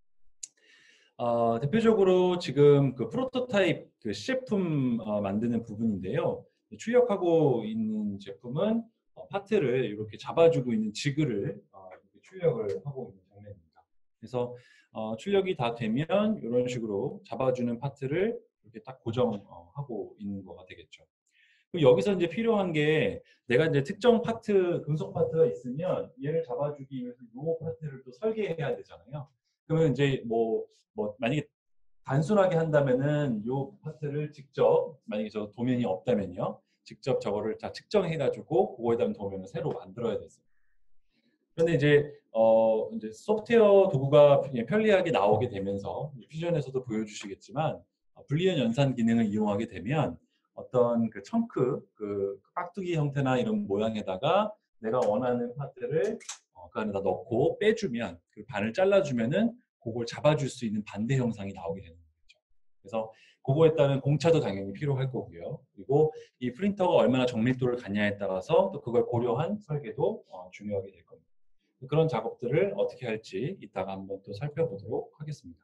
대표적으로 지금 그 프로토타입 그 시제품 만드는 부분인데요. 출력하고 있는 제품은 파트를 이렇게 잡아주고 있는 지그를 이렇게 출력을 하고 있는 장면입니다. 그래서 출력이 다 되면 이런 식으로 잡아주는 파트를 이렇게 딱 고정하고 있는 거가 되겠죠. 그럼 여기서 이제 필요한 게 내가 이제 특정 파트, 금속 파트가 있으면 얘를 잡아주기 위해서 요 파트를 또 설계해야 되잖아요. 그러면 이제 만약에 단순하게 한다면은 요 파트를 직접 만약에 저 도면이 없다면요. 직접 저거를 다 측정해가지고 그거에 대한 도면을 새로 만들어야 됐어요. 그런데 이제 소프트웨어 도구가 편리하게 나오게 되면서 퓨전에서도 보여주시겠지만 불리한 연산 기능을 이용하게 되면 어떤 그 청크, 그 깍두기 형태나 이런 모양에다가 내가 원하는 파트를 그 안에다 넣고 빼주면 그 반을 잘라주면은 그걸 잡아줄 수 있는 반대 형상이 나오게 되는 거죠. 그래서 그거에 따른 공차도 당연히 필요할 거고요. 그리고 이 프린터가 얼마나 정밀도를 갖냐에 따라서 또 그걸 고려한 설계도 중요하게 될 겁니다. 그런 작업들을 어떻게 할지 이따가 한번 또 살펴보도록 하겠습니다.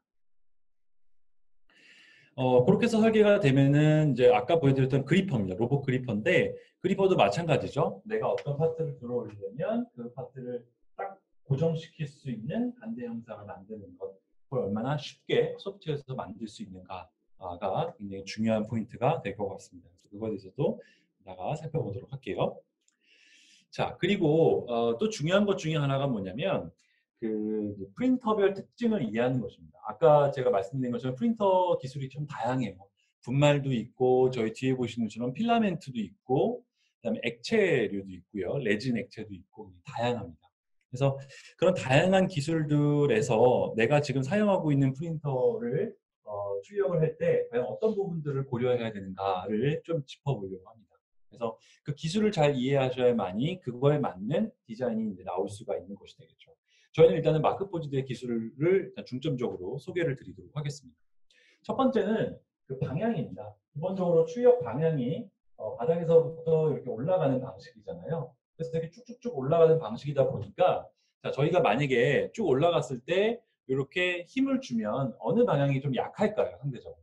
그렇게 해서 설계가 되면은 이제 아까 보여드렸던 그리퍼입니다. 로봇 그리퍼인데 그리퍼도 마찬가지죠. 내가 어떤 파트를 들어올리려면 그 파트를 딱 고정시킬 수 있는 반대 형상을 만드는 것. 그걸 얼마나 쉽게 소프트웨어에서 만들 수 있는가가 굉장히 중요한 포인트가 될 것 같습니다. 그거에 대해서도 이따가 살펴보도록 할게요. 자, 그리고 또 중요한 것 중에 하나가 뭐냐면 그 프린터별 특징을 이해하는 것입니다. 아까 제가 말씀드린 것처럼 프린터 기술이 좀 다양해요. 분말도 있고 저희 뒤에 보시는 것처럼 필라멘트도 있고 그다음에 액체류도 있고요. 레진 액체도 있고 다양합니다. 그래서 그런 다양한 기술들에서 내가 지금 사용하고 있는 프린터를 출력을 할 때 과연 어떤 부분들을 고려해야 되는가를 좀 짚어보려고 합니다. 그래서 그 기술을 잘 이해하셔야만이 그거에 맞는 디자인이 이제 나올 수가 있는 것이 되겠죠. 저희는 일단은 마크포지드의 기술을 일단 중점적으로 소개를 드리도록 하겠습니다. 첫 번째는 그 방향입니다. 기본적으로 출력 방향이 바닥에서부터 이렇게 올라가는 방식이잖아요. 그래서 되게 쭉쭉쭉 올라가는 방식이다 보니까 자, 저희가 만약에 쭉 올라갔을 때 이렇게 힘을 주면 어느 방향이 좀 약할까요? 상대적으로.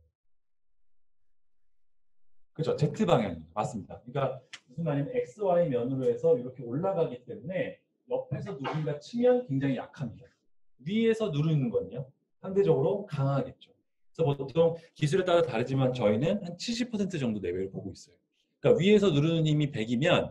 그렇죠. Z 방향입니다. 맞습니다. 그러니까 무슨 말이냐면 XY 면으로 해서 이렇게 올라가기 때문에 옆에서 누군가 치면 굉장히 약합니다. 위에서 누르는 건요. 상대적으로 강하겠죠. 그래서 보통 기술에 따라 다르지만 저희는 한 70% 정도 내외를 보고 있어요. 그러니까 위에서 누르는 힘이 100이면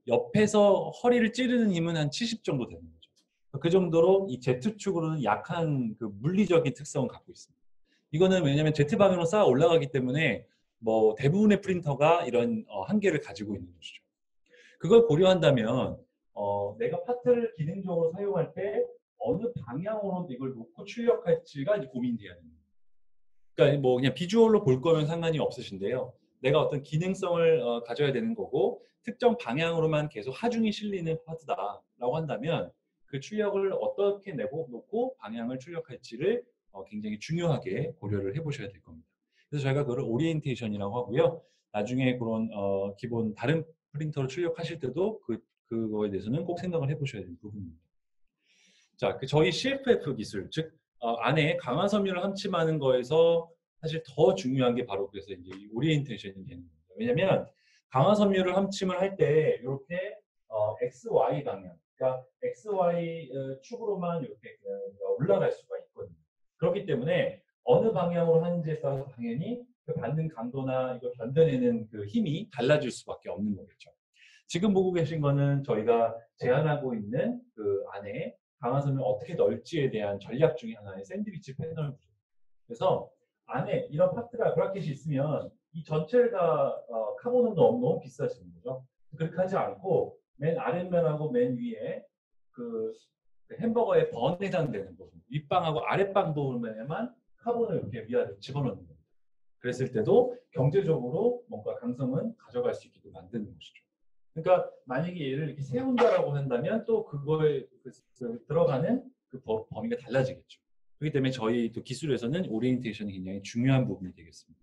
옆에서 허리를 찌르는 힘은 한 70 정도 되는 거죠. 그 정도로 이 Z축으로는 약한 그 물리적인 특성을 갖고 있습니다. 이거는 왜냐하면 Z방향으로 쌓아 올라가기 때문에 뭐 대부분의 프린터가 이런 한계를 가지고 있는 것이죠. 그걸 고려한다면 내가 파트를 기능적으로 사용할 때 어느 방향으로 이걸 놓고 출력할지가 이제 고민돼야 됩니다. 그러니까 뭐 그냥 비주얼로 볼 거면 상관이 없으신데요. 내가 어떤 기능성을 가져야 되는 거고 특정 방향으로만 계속 하중이 실리는 파트다라고 한다면 그 출력을 어떻게 놓고 방향을 출력할지를 굉장히 중요하게 고려를 해보셔야 될 겁니다. 그래서 저희가 그걸 오리엔테이션이라고 하고요. 나중에 그런 기본 다른 프린터로 출력하실 때도 그거에 대해서는 꼭 생각을 해보셔야 되는 부분입니다. 자, 저희 CFF 기술, 즉 안에 강화 섬유를 함침하는 거에서 사실 더 중요한 게 바로 그래서 이제 이 오리엔테이션이 되는 겁니다. 왜냐하면 강화 섬유를 함침을 할 때 이렇게 XY 방향, 그러니까 XY 축으로만 이렇게 올라갈 수가 있거든요. 그렇기 때문에 어느 방향으로 하는지에 따라서 당연히 그 받는 강도나 이걸 견뎌내는 그 힘이 달라질 수밖에 없는 거겠죠. 지금 보고 계신 거는 저희가 제안하고 있는 그 안에 강화섬을 어떻게 넣을지에 대한 전략 중에 하나의 샌드위치 패널 구조. 그래서 안에 이런 파트가 브라켓이 있으면 이 전체를 다 카본은 너무 비싸지는 거죠. 그렇게 하지 않고 맨 아랫면하고 맨 위에 그 햄버거의 번에 해당되는 부분, 윗방하고 아랫방 부분에만 카본을 이렇게 위아래 집어넣는 겁니다. 그랬을 때도 경제적으로 뭔가 강성은 가져갈 수 있게끔 만드는 것이죠. 그러니까 만약에 얘를 이렇게 세운다라고 한다면 또 그거에 들어가는 그 범위가 달라지겠죠. 그렇기 때문에 저희 또 기술에서는 오리엔테이션이 굉장히 중요한 부분이 되겠습니다.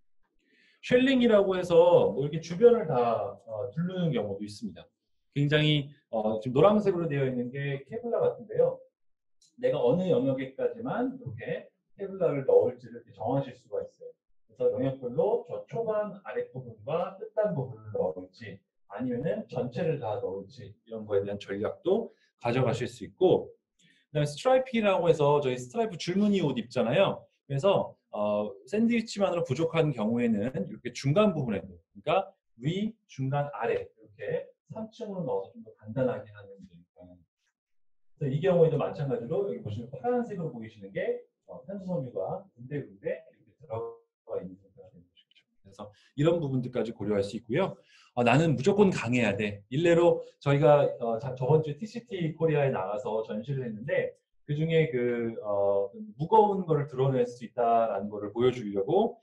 쉘링이라고 해서 뭐 이렇게 주변을 다 두르는 경우도 있습니다. 굉장히 지금 노란색으로 되어 있는 게 케블라 같은데요. 내가 어느 영역에까지만 이렇게 케블라를 넣을지를 정하실 수가 있어요. 그래서 영역별로 저 초반 아랫부분과 끝단 부분을 넣을지 아니면은 전체를 다 넣을지 이런 거에 대한 전략도 가져가실 수 있고 그다음에 스트라이핑이라고 해서 저희 스트라이프 줄무늬 옷 입잖아요. 그래서 샌드위치만으로 부족한 경우에는 이렇게 중간 부분에도 그러니까 위, 중간, 아래 이렇게 3층으로 넣어서 좀 더 간단하게 하는 방향입니다. 그래서 이 경우에도 마찬가지로 여기 보시면 파란색으로 보이시는 게 탄수섬유가 군데군데 이렇게 들어가 있는 상태가 되는 것이죠. 그래서 이런 부분들까지 고려할 수 있고요. 나는 무조건 강해야 돼. 일례로 저희가 저번 주에 TCT 코리아에 나가서 전시를 했는데 그 중에 무거운 거를 드러낼 수 있다라는 거를 보여주려고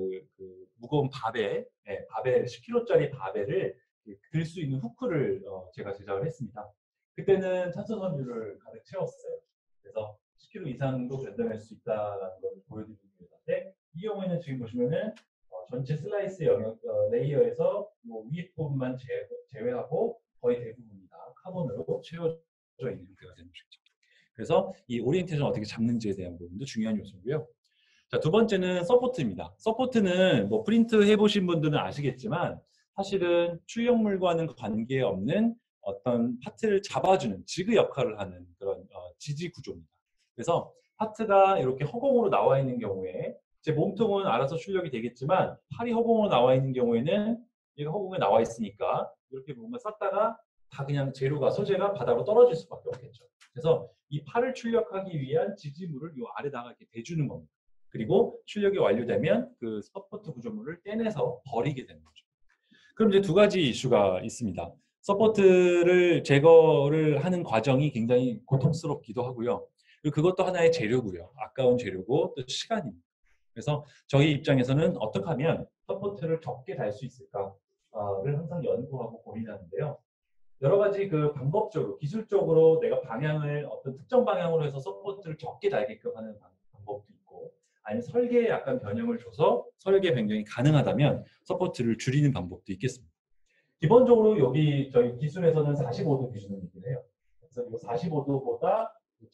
무거운 바벨, 바벨 10kg짜리 바벨을 들 수 있는 후크를 제가 제작을 했습니다. 그때는 탄수섬유를 가득 채웠어요. 그래서 10kg 이상도 견뎌낼 수 있다는 걸 보여드리기 위해서인데 이 경우에는 지금 보시면은 전체 슬라이스 영역 레이어에서 뭐 위에 부분만 제외하고 거의 대부분이 다 카본으로 채워져 있는 형태가 되는 것이죠. 그래서 이 오리엔테이션 어떻게 잡는지에 대한 부분도 중요한 요소고요. 자, 두 번째는 서포트입니다. 서포트는 뭐 프린트 해보신 분들은 아시겠지만 사실은 출력물과는 관계없는 어떤 파트를 잡아주는 지그 역할을 하는 그런 지지 구조입니다. 그래서 파트가 이렇게 허공으로 나와 있는 경우에 제 몸통은 알아서 출력이 되겠지만 팔이 허공으로 나와 있는 경우에는 얘가 허공에 나와 있으니까 이렇게 뭔가 쌌다가 다 그냥 재료가 소재가 바닥으로 떨어질 수밖에 없겠죠. 그래서 이 팔을 출력하기 위한 지지물을 이 아래다가 이렇게 대주는 겁니다. 그리고 출력이 완료되면 그 서포트 구조물을 떼내서 버리게 되는 거죠. 그럼 이제 두 가지 이슈가 있습니다. 서포트를 제거를 하는 과정이 굉장히 고통스럽기도 하고요. 그리고 그것도 하나의 재료고요. 아까운 재료고 또 시간입니다. 그래서 저희 입장에서는 어떻게 하면 서포트를 적게 달 수 있을까를 항상 연구하고 고민하는데요. 여러 가지 그 방법적으로 기술적으로 내가 방향을 어떤 특정 방향으로 해서 서포트를 적게 달게끔 하는 방법도 있고 아니면 설계에 약간 변형을 줘서 설계 변경이 가능하다면 서포트를 줄이는 방법도 있겠습니다. 기본적으로 여기 저희 기술에서는 45도 기준을 얘기를 해요. 그래서 이 45도보다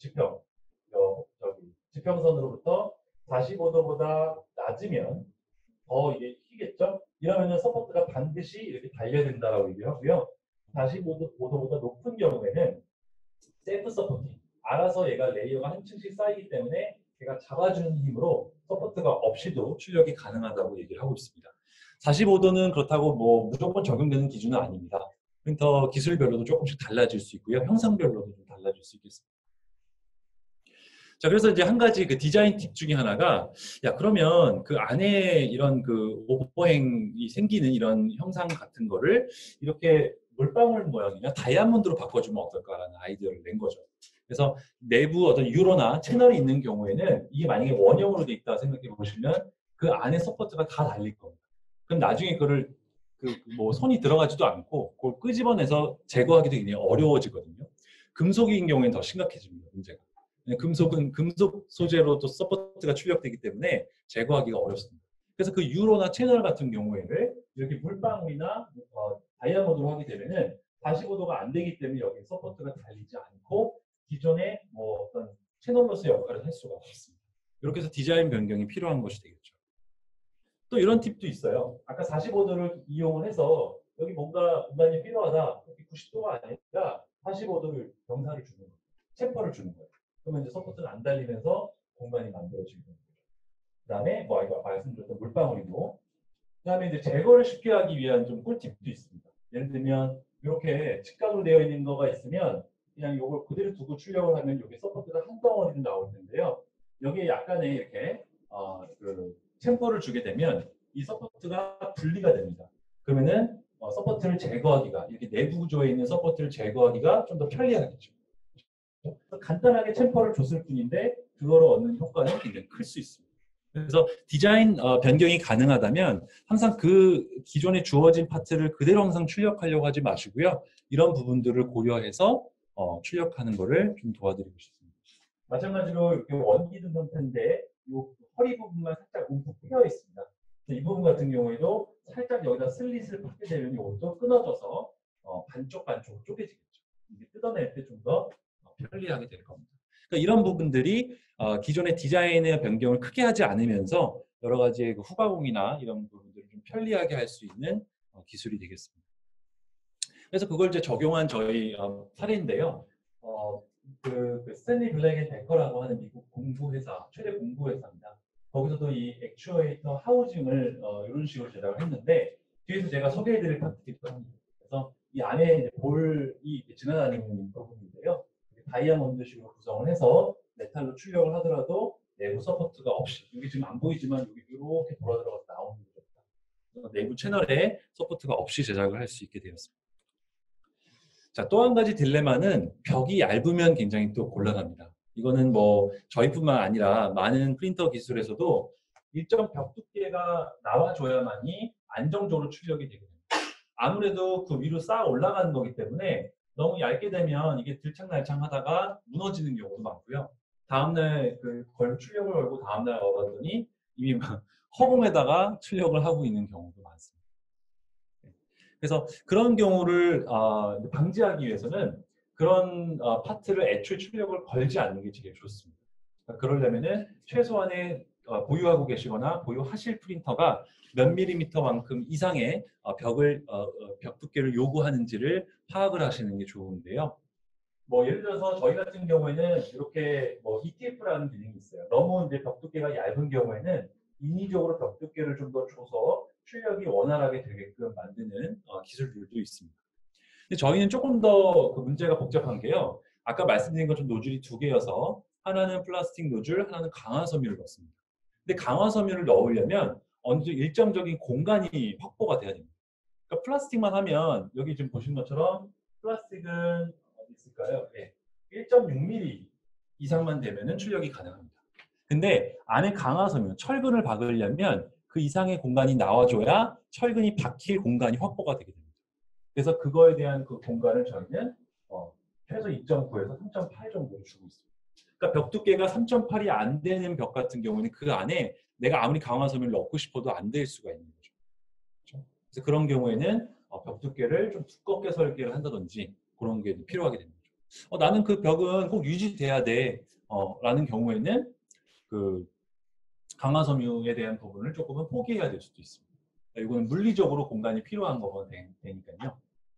지평선으로부터 45도보다 낮으면 더 이게 휘겠죠? 이러면은 서포트가 반드시 이렇게 달려야 된다라고 얘기하고요. 45도보다 높은 경우에는 셀프 서포팅. 알아서 얘가 레이어가 한 층씩 쌓이기 때문에 얘가 잡아주는 힘으로 서포트가 없이도 출력이 가능하다고 얘기를 하고 있습니다. 45도는 그렇다고 뭐 무조건 적용되는 기준은 아닙니다. 프린터 기술별로도 조금씩 달라질 수 있고요. 형상별로도 좀 달라질 수 있겠습니다. 자, 그래서 이제 한 가지 그 디자인 팁 중에 하나가, 야, 그러면 그 안에 이런 그 오버행이 생기는 이런 형상 같은 거를 이렇게 물방울 모양이나 다이아몬드로 바꿔주면 어떨까라는 아이디어를 낸 거죠. 그래서 내부 어떤 유로나 채널이 있는 경우에는 이게 만약에 원형으로 돼 있다 생각해 보시면 그 안에 서포트가 다 달릴 겁니다. 그럼 나중에 그거를 뭐 손이 들어가지도 않고 그걸 끄집어내서 제거하기도 굉장히 어려워지거든요. 금속인 경우에는 더 심각해집니다, 문제가. 금속은 금속 소재로 또 서포트가 출력되기 때문에 제거하기가 어렵습니다. 그래서 그 유로나 채널 같은 경우에는 이렇게 물방울이나 다이아몬드로 하게 되면은 45도가 안 되기 때문에 여기 서포트가 달리지 않고 기존의 뭐 어떤 채널로서의 역할을 할 수가 없습니다. 이렇게 해서 디자인 변경이 필요한 것이 되겠죠. 또 이런 팁도 있어요. 아까 45도를 이용을 해서 여기 뭔가 공간이 필요하다. 90도가 아니라 45도를 경사를 주는 거예요. 챔퍼를 주는 거예요. 그러면 이제 서포트는 안 달리면서 공간이 만들어지는 거죠. 그 다음에 뭐 아까 말씀드렸던 물방울이고 그 다음에 이제 제거를 쉽게 하기 위한 좀 꿀팁도 있습니다. 예를 들면 이렇게 직각으로 되어 있는 거가 있으면 그냥 이걸 그대로 두고 출력을 하면 여기 서포트가 한 덩어리로 나올 텐데요. 여기에 약간의 이렇게 챔퍼를 주게 되면 이 서포트가 분리가 됩니다. 그러면은 서포트를 제거하기가 이렇게 내부 구조에 있는 서포트를 제거하기가 좀 더 편리하겠죠. 간단하게 챔퍼를 줬을 뿐인데 그거로 얻는 효과는 굉장히 클 수 있습니다. 그래서 디자인 변경이 가능하다면 항상 그 기존에 주어진 파트를 그대로 항상 출력하려고 하지 마시고요. 이런 부분들을 고려해서 출력하는 것을 좀 도와드리고 싶습니다. 마찬가지로 이렇게 원기둥 형태인데 이 허리 부분만 살짝 움푹 트여 있습니다. 이 부분 같은 경우에도 살짝 여기다 슬릿을 받게 되면 이것도 끊어져서 반쪽 쪼개지겠죠. 이게 뜯어낼 때 좀 더 편리하게 될 겁니다. 그러니까 이런 부분들이 기존의 디자인의 변경을 크게 하지 않으면서 여러 가지의 후가공이나 이런 부분들을 좀 편리하게 할 수 있는 기술이 되겠습니다. 그래서 그걸 이제 적용한 저희 사례인데요. 스탠리 블랙 앤 데커라고 하는 미국 공구회사, 최대 공구회사입니다. 거기서도 이 액추에이터 하우징을 이런 식으로 제작을 했는데 뒤에서 제가 소개해드릴 파트들이 있거든요. 그래서 이 안에 볼이 지나다니는 부분인데요. 다이아몬드식으로 구성을 해서 메탈로 출력을 하더라도 내부 서포트가 없이, 여기 지금 안 보이지만 여기 이렇게 돌아 들어가서 나오는 거죠. 내부 채널에 서포트가 없이 제작을 할 수 있게 되었습니다. 자, 또 한 가지 딜레마는 벽이 얇으면 굉장히 또 곤란합니다. 이거는 뭐 저희뿐만 아니라 많은 프린터 기술에서도 일정 벽 두께가 나와줘야만이 안정적으로 출력이 되게 됩니다. 아무래도 그 위로 쌓아 올라가는 거기 때문에 너무 얇게 되면 이게 들창날창 하다가 무너지는 경우도 많고요. 다음날 출력을 걸고 다음날 와봤더니 이미 막 허공에다가 출력을 하고 있는 경우도 많습니다. 그래서 그런 경우를 방지하기 위해서는 그런 파트를 애초에 출력을 걸지 않는 게 제일 좋습니다. 그러려면은 최소한의 보유하고 계시거나 보유하실 프린터가 몇 밀리미터만큼 이상의 벽 두께를 요구하는지를 파악을 하시는 게 좋은데요. 뭐 예를 들어서 저희 같은 경우에는 이렇게 뭐 ETF라는 기능이 있어요. 너무 이제 벽 두께가 얇은 경우에는 인위적으로 벽 두께를 좀 더 줘서 출력이 원활하게 되게끔 만드는 기술들도 있습니다. 근데 저희는 조금 더 그 문제가 복잡한 게요. 아까 말씀드린 것처럼 노즐이 두 개여서 하나는 플라스틱 노즐, 하나는 강화 섬유를 넣습니다. 근데 강화 섬유를 넣으려면 어느 정도 일정적인 공간이 확보가 돼야 됩니다. 그러니까 플라스틱만 하면 여기 지금 보신 것처럼 플라스틱은 어디 있을까요? 네. 1.6mm 이상만 되면은 출력이 가능합니다. 근데 안에 강화 섬유, 철근을 박으려면 그 이상의 공간이 나와줘야 철근이 박힐 공간이 확보가 되게 됩니다. 그래서 그거에 대한 그 공간을 저희는 최소 2.9에서 3.8 정도로 주고 있습니다. 그러니까 벽 두께가 3.8이 안 되는 벽 같은 경우는 그 안에 내가 아무리 강화 섬유를 넣고 싶어도 안 될 수가 있는 거죠. 그렇죠? 그래서 그런 경우에는 벽 두께를 좀 두껍게 설계를 한다든지 그런 게 필요하게 됩니다. 나는 그 벽은 꼭 유지돼야 돼 라는 경우에는 그 강화 섬유에 대한 부분을 조금은 포기해야 될 수도 있습니다. 이거는 물리적으로 공간이 필요한 거가 되니까요.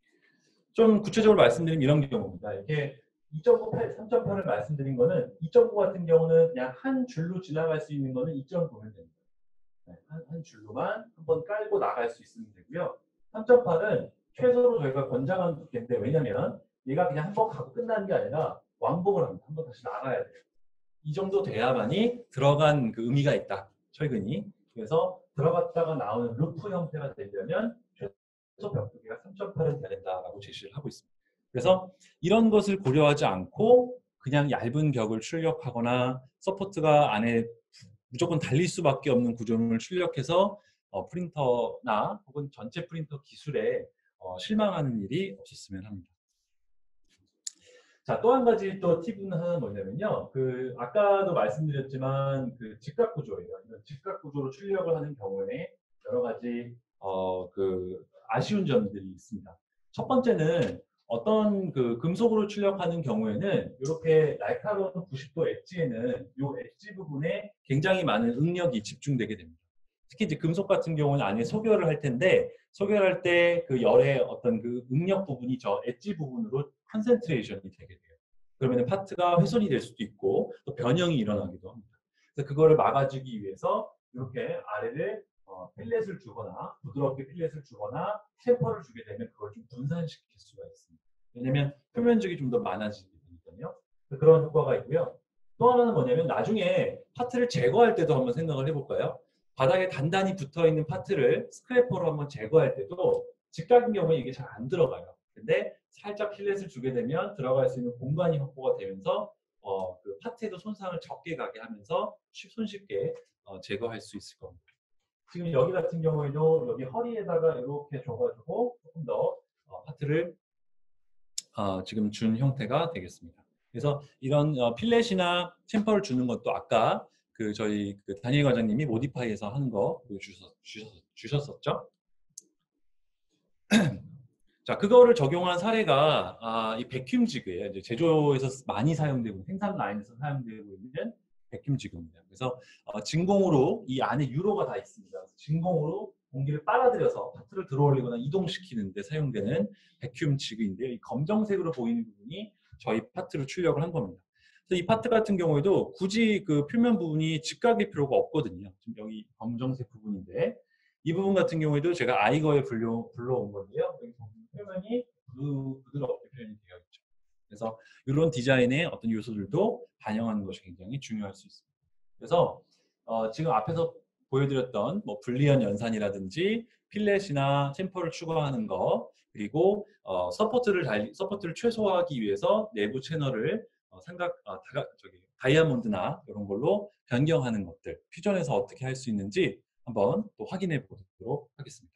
좀 구체적으로 말씀드리면 이런 경우입니다. 이게 2.9, 3.8을 말씀드린 거는 2.9 같은 경우는 그냥 한 줄로 지나갈 수 있는 거는 2.9면 됩니다. 한 줄로만 한번 깔고 나갈 수 있으면 되고요. 3.8은 최소로 저희가 권장하는 두께인데 왜냐면 얘가 그냥 한번 가고 끝나는 게 아니라 왕복을 합니다. 한번 다시 나가야 돼요. 이 정도 돼야만이 들어간 그 의미가 있다. 철근이. 그래서 들어갔다가 나오는 루프 형태가 되려면 최소 벽 두께가 3.8은 돼야 된다라고 제시를 하고 있습니다. 그래서 이런 것을 고려하지 않고 그냥 얇은 벽을 출력하거나 서포트가 안에 무조건 달릴 수밖에 없는 구조물을 출력해서 프린터나 혹은 전체 프린터 기술에 실망하는 일이 없었으면 합니다. 자, 또 한 가지 또 팁은 하나 뭐냐면요. 아까도 말씀드렸지만 직각 구조예요. 직각 구조로 출력을 하는 경우에 여러 가지 아쉬운 점들이 있습니다. 첫 번째는 어떤 금속으로 출력하는 경우에는 이렇게 날카로운 90도 엣지에는 이 엣지 부분에 굉장히 많은 응력이 집중되게 됩니다. 특히 이제 금속 같은 경우는 안에 소결을 할 텐데 소결할 때 그 열의 어떤 응력 부분이 저 엣지 부분으로 컨센트레이션이 되게 돼요. 그러면 파트가 훼손이 될 수도 있고 또 변형이 일어나기도 합니다. 그래서 그거를 막아주기 위해서 이렇게 아래를 필렛을 주거나 부드럽게 필렛을 주거나 챔퍼를 주게 되면 그걸 좀 분산시킬 수가 있습니다. 왜냐하면 표면적이 좀 더 많아지기 때문이거든요. 그런 효과가 있고요. 또 하나는 뭐냐면 나중에 파트를 제거할 때도 한번 생각을 해볼까요? 바닥에 단단히 붙어있는 파트를 스크래퍼로 한번 제거할 때도 직각인 경우에 이게 잘 안 들어가요. 근데 살짝 필렛을 주게 되면 들어갈 수 있는 공간이 확보가 되면서 파트에도 손상을 적게 가게 하면서 손쉽게 제거할 수 있을 겁니다. 지금 여기 같은 경우에도 여기 허리에다가 이렇게 줘가지고 조금 더 파트를 지금 준 형태가 되겠습니다. 그래서 이런 필렛이나 챔퍼를 주는 것도 아까 저희 다니엘 과장님이 모디파이에서 하는 거 보여주셨었죠. 자, 그거를 적용한 사례가 이 백큐um 지그예요. 이제 제조에서 많이 사용되고 생산 라인에서 사용되고 있는 백큐um 지그입니다. 그래서 진공으로 이 안에 유로가 다 있습니다. 진공으로 공기를 빨아들여서 파트를 들어올리거나 이동시키는 데 사용되는 백큐um 지그인데요. 이 검정색으로 보이는 부분이 저희 파트를 출력을 한 겁니다. 그래서 이 파트 같은 경우에도 굳이 그 표면 부분이 직각일 필요가 없거든요. 지금 여기 검정색 부분인데 이 부분 같은 경우에도 제가 아이거에 불러온 건데요. 여기 보면 표면이 부드럽게 표현이 되어 있죠. 그래서 이런 디자인의 어떤 요소들도 반영하는 것이 굉장히 중요할 수 있습니다. 그래서 지금 앞에서 보여드렸던 뭐 불리한 연산이라든지 필렛이나 챔퍼를 추가하는 거, 그리고 서포트를 최소화하기 위해서 내부 채널을 다이아몬드나 이런 걸로 변경하는 것들, 퓨전에서 어떻게 할 수 있는지 한번 또 확인해 보도록 하겠습니다.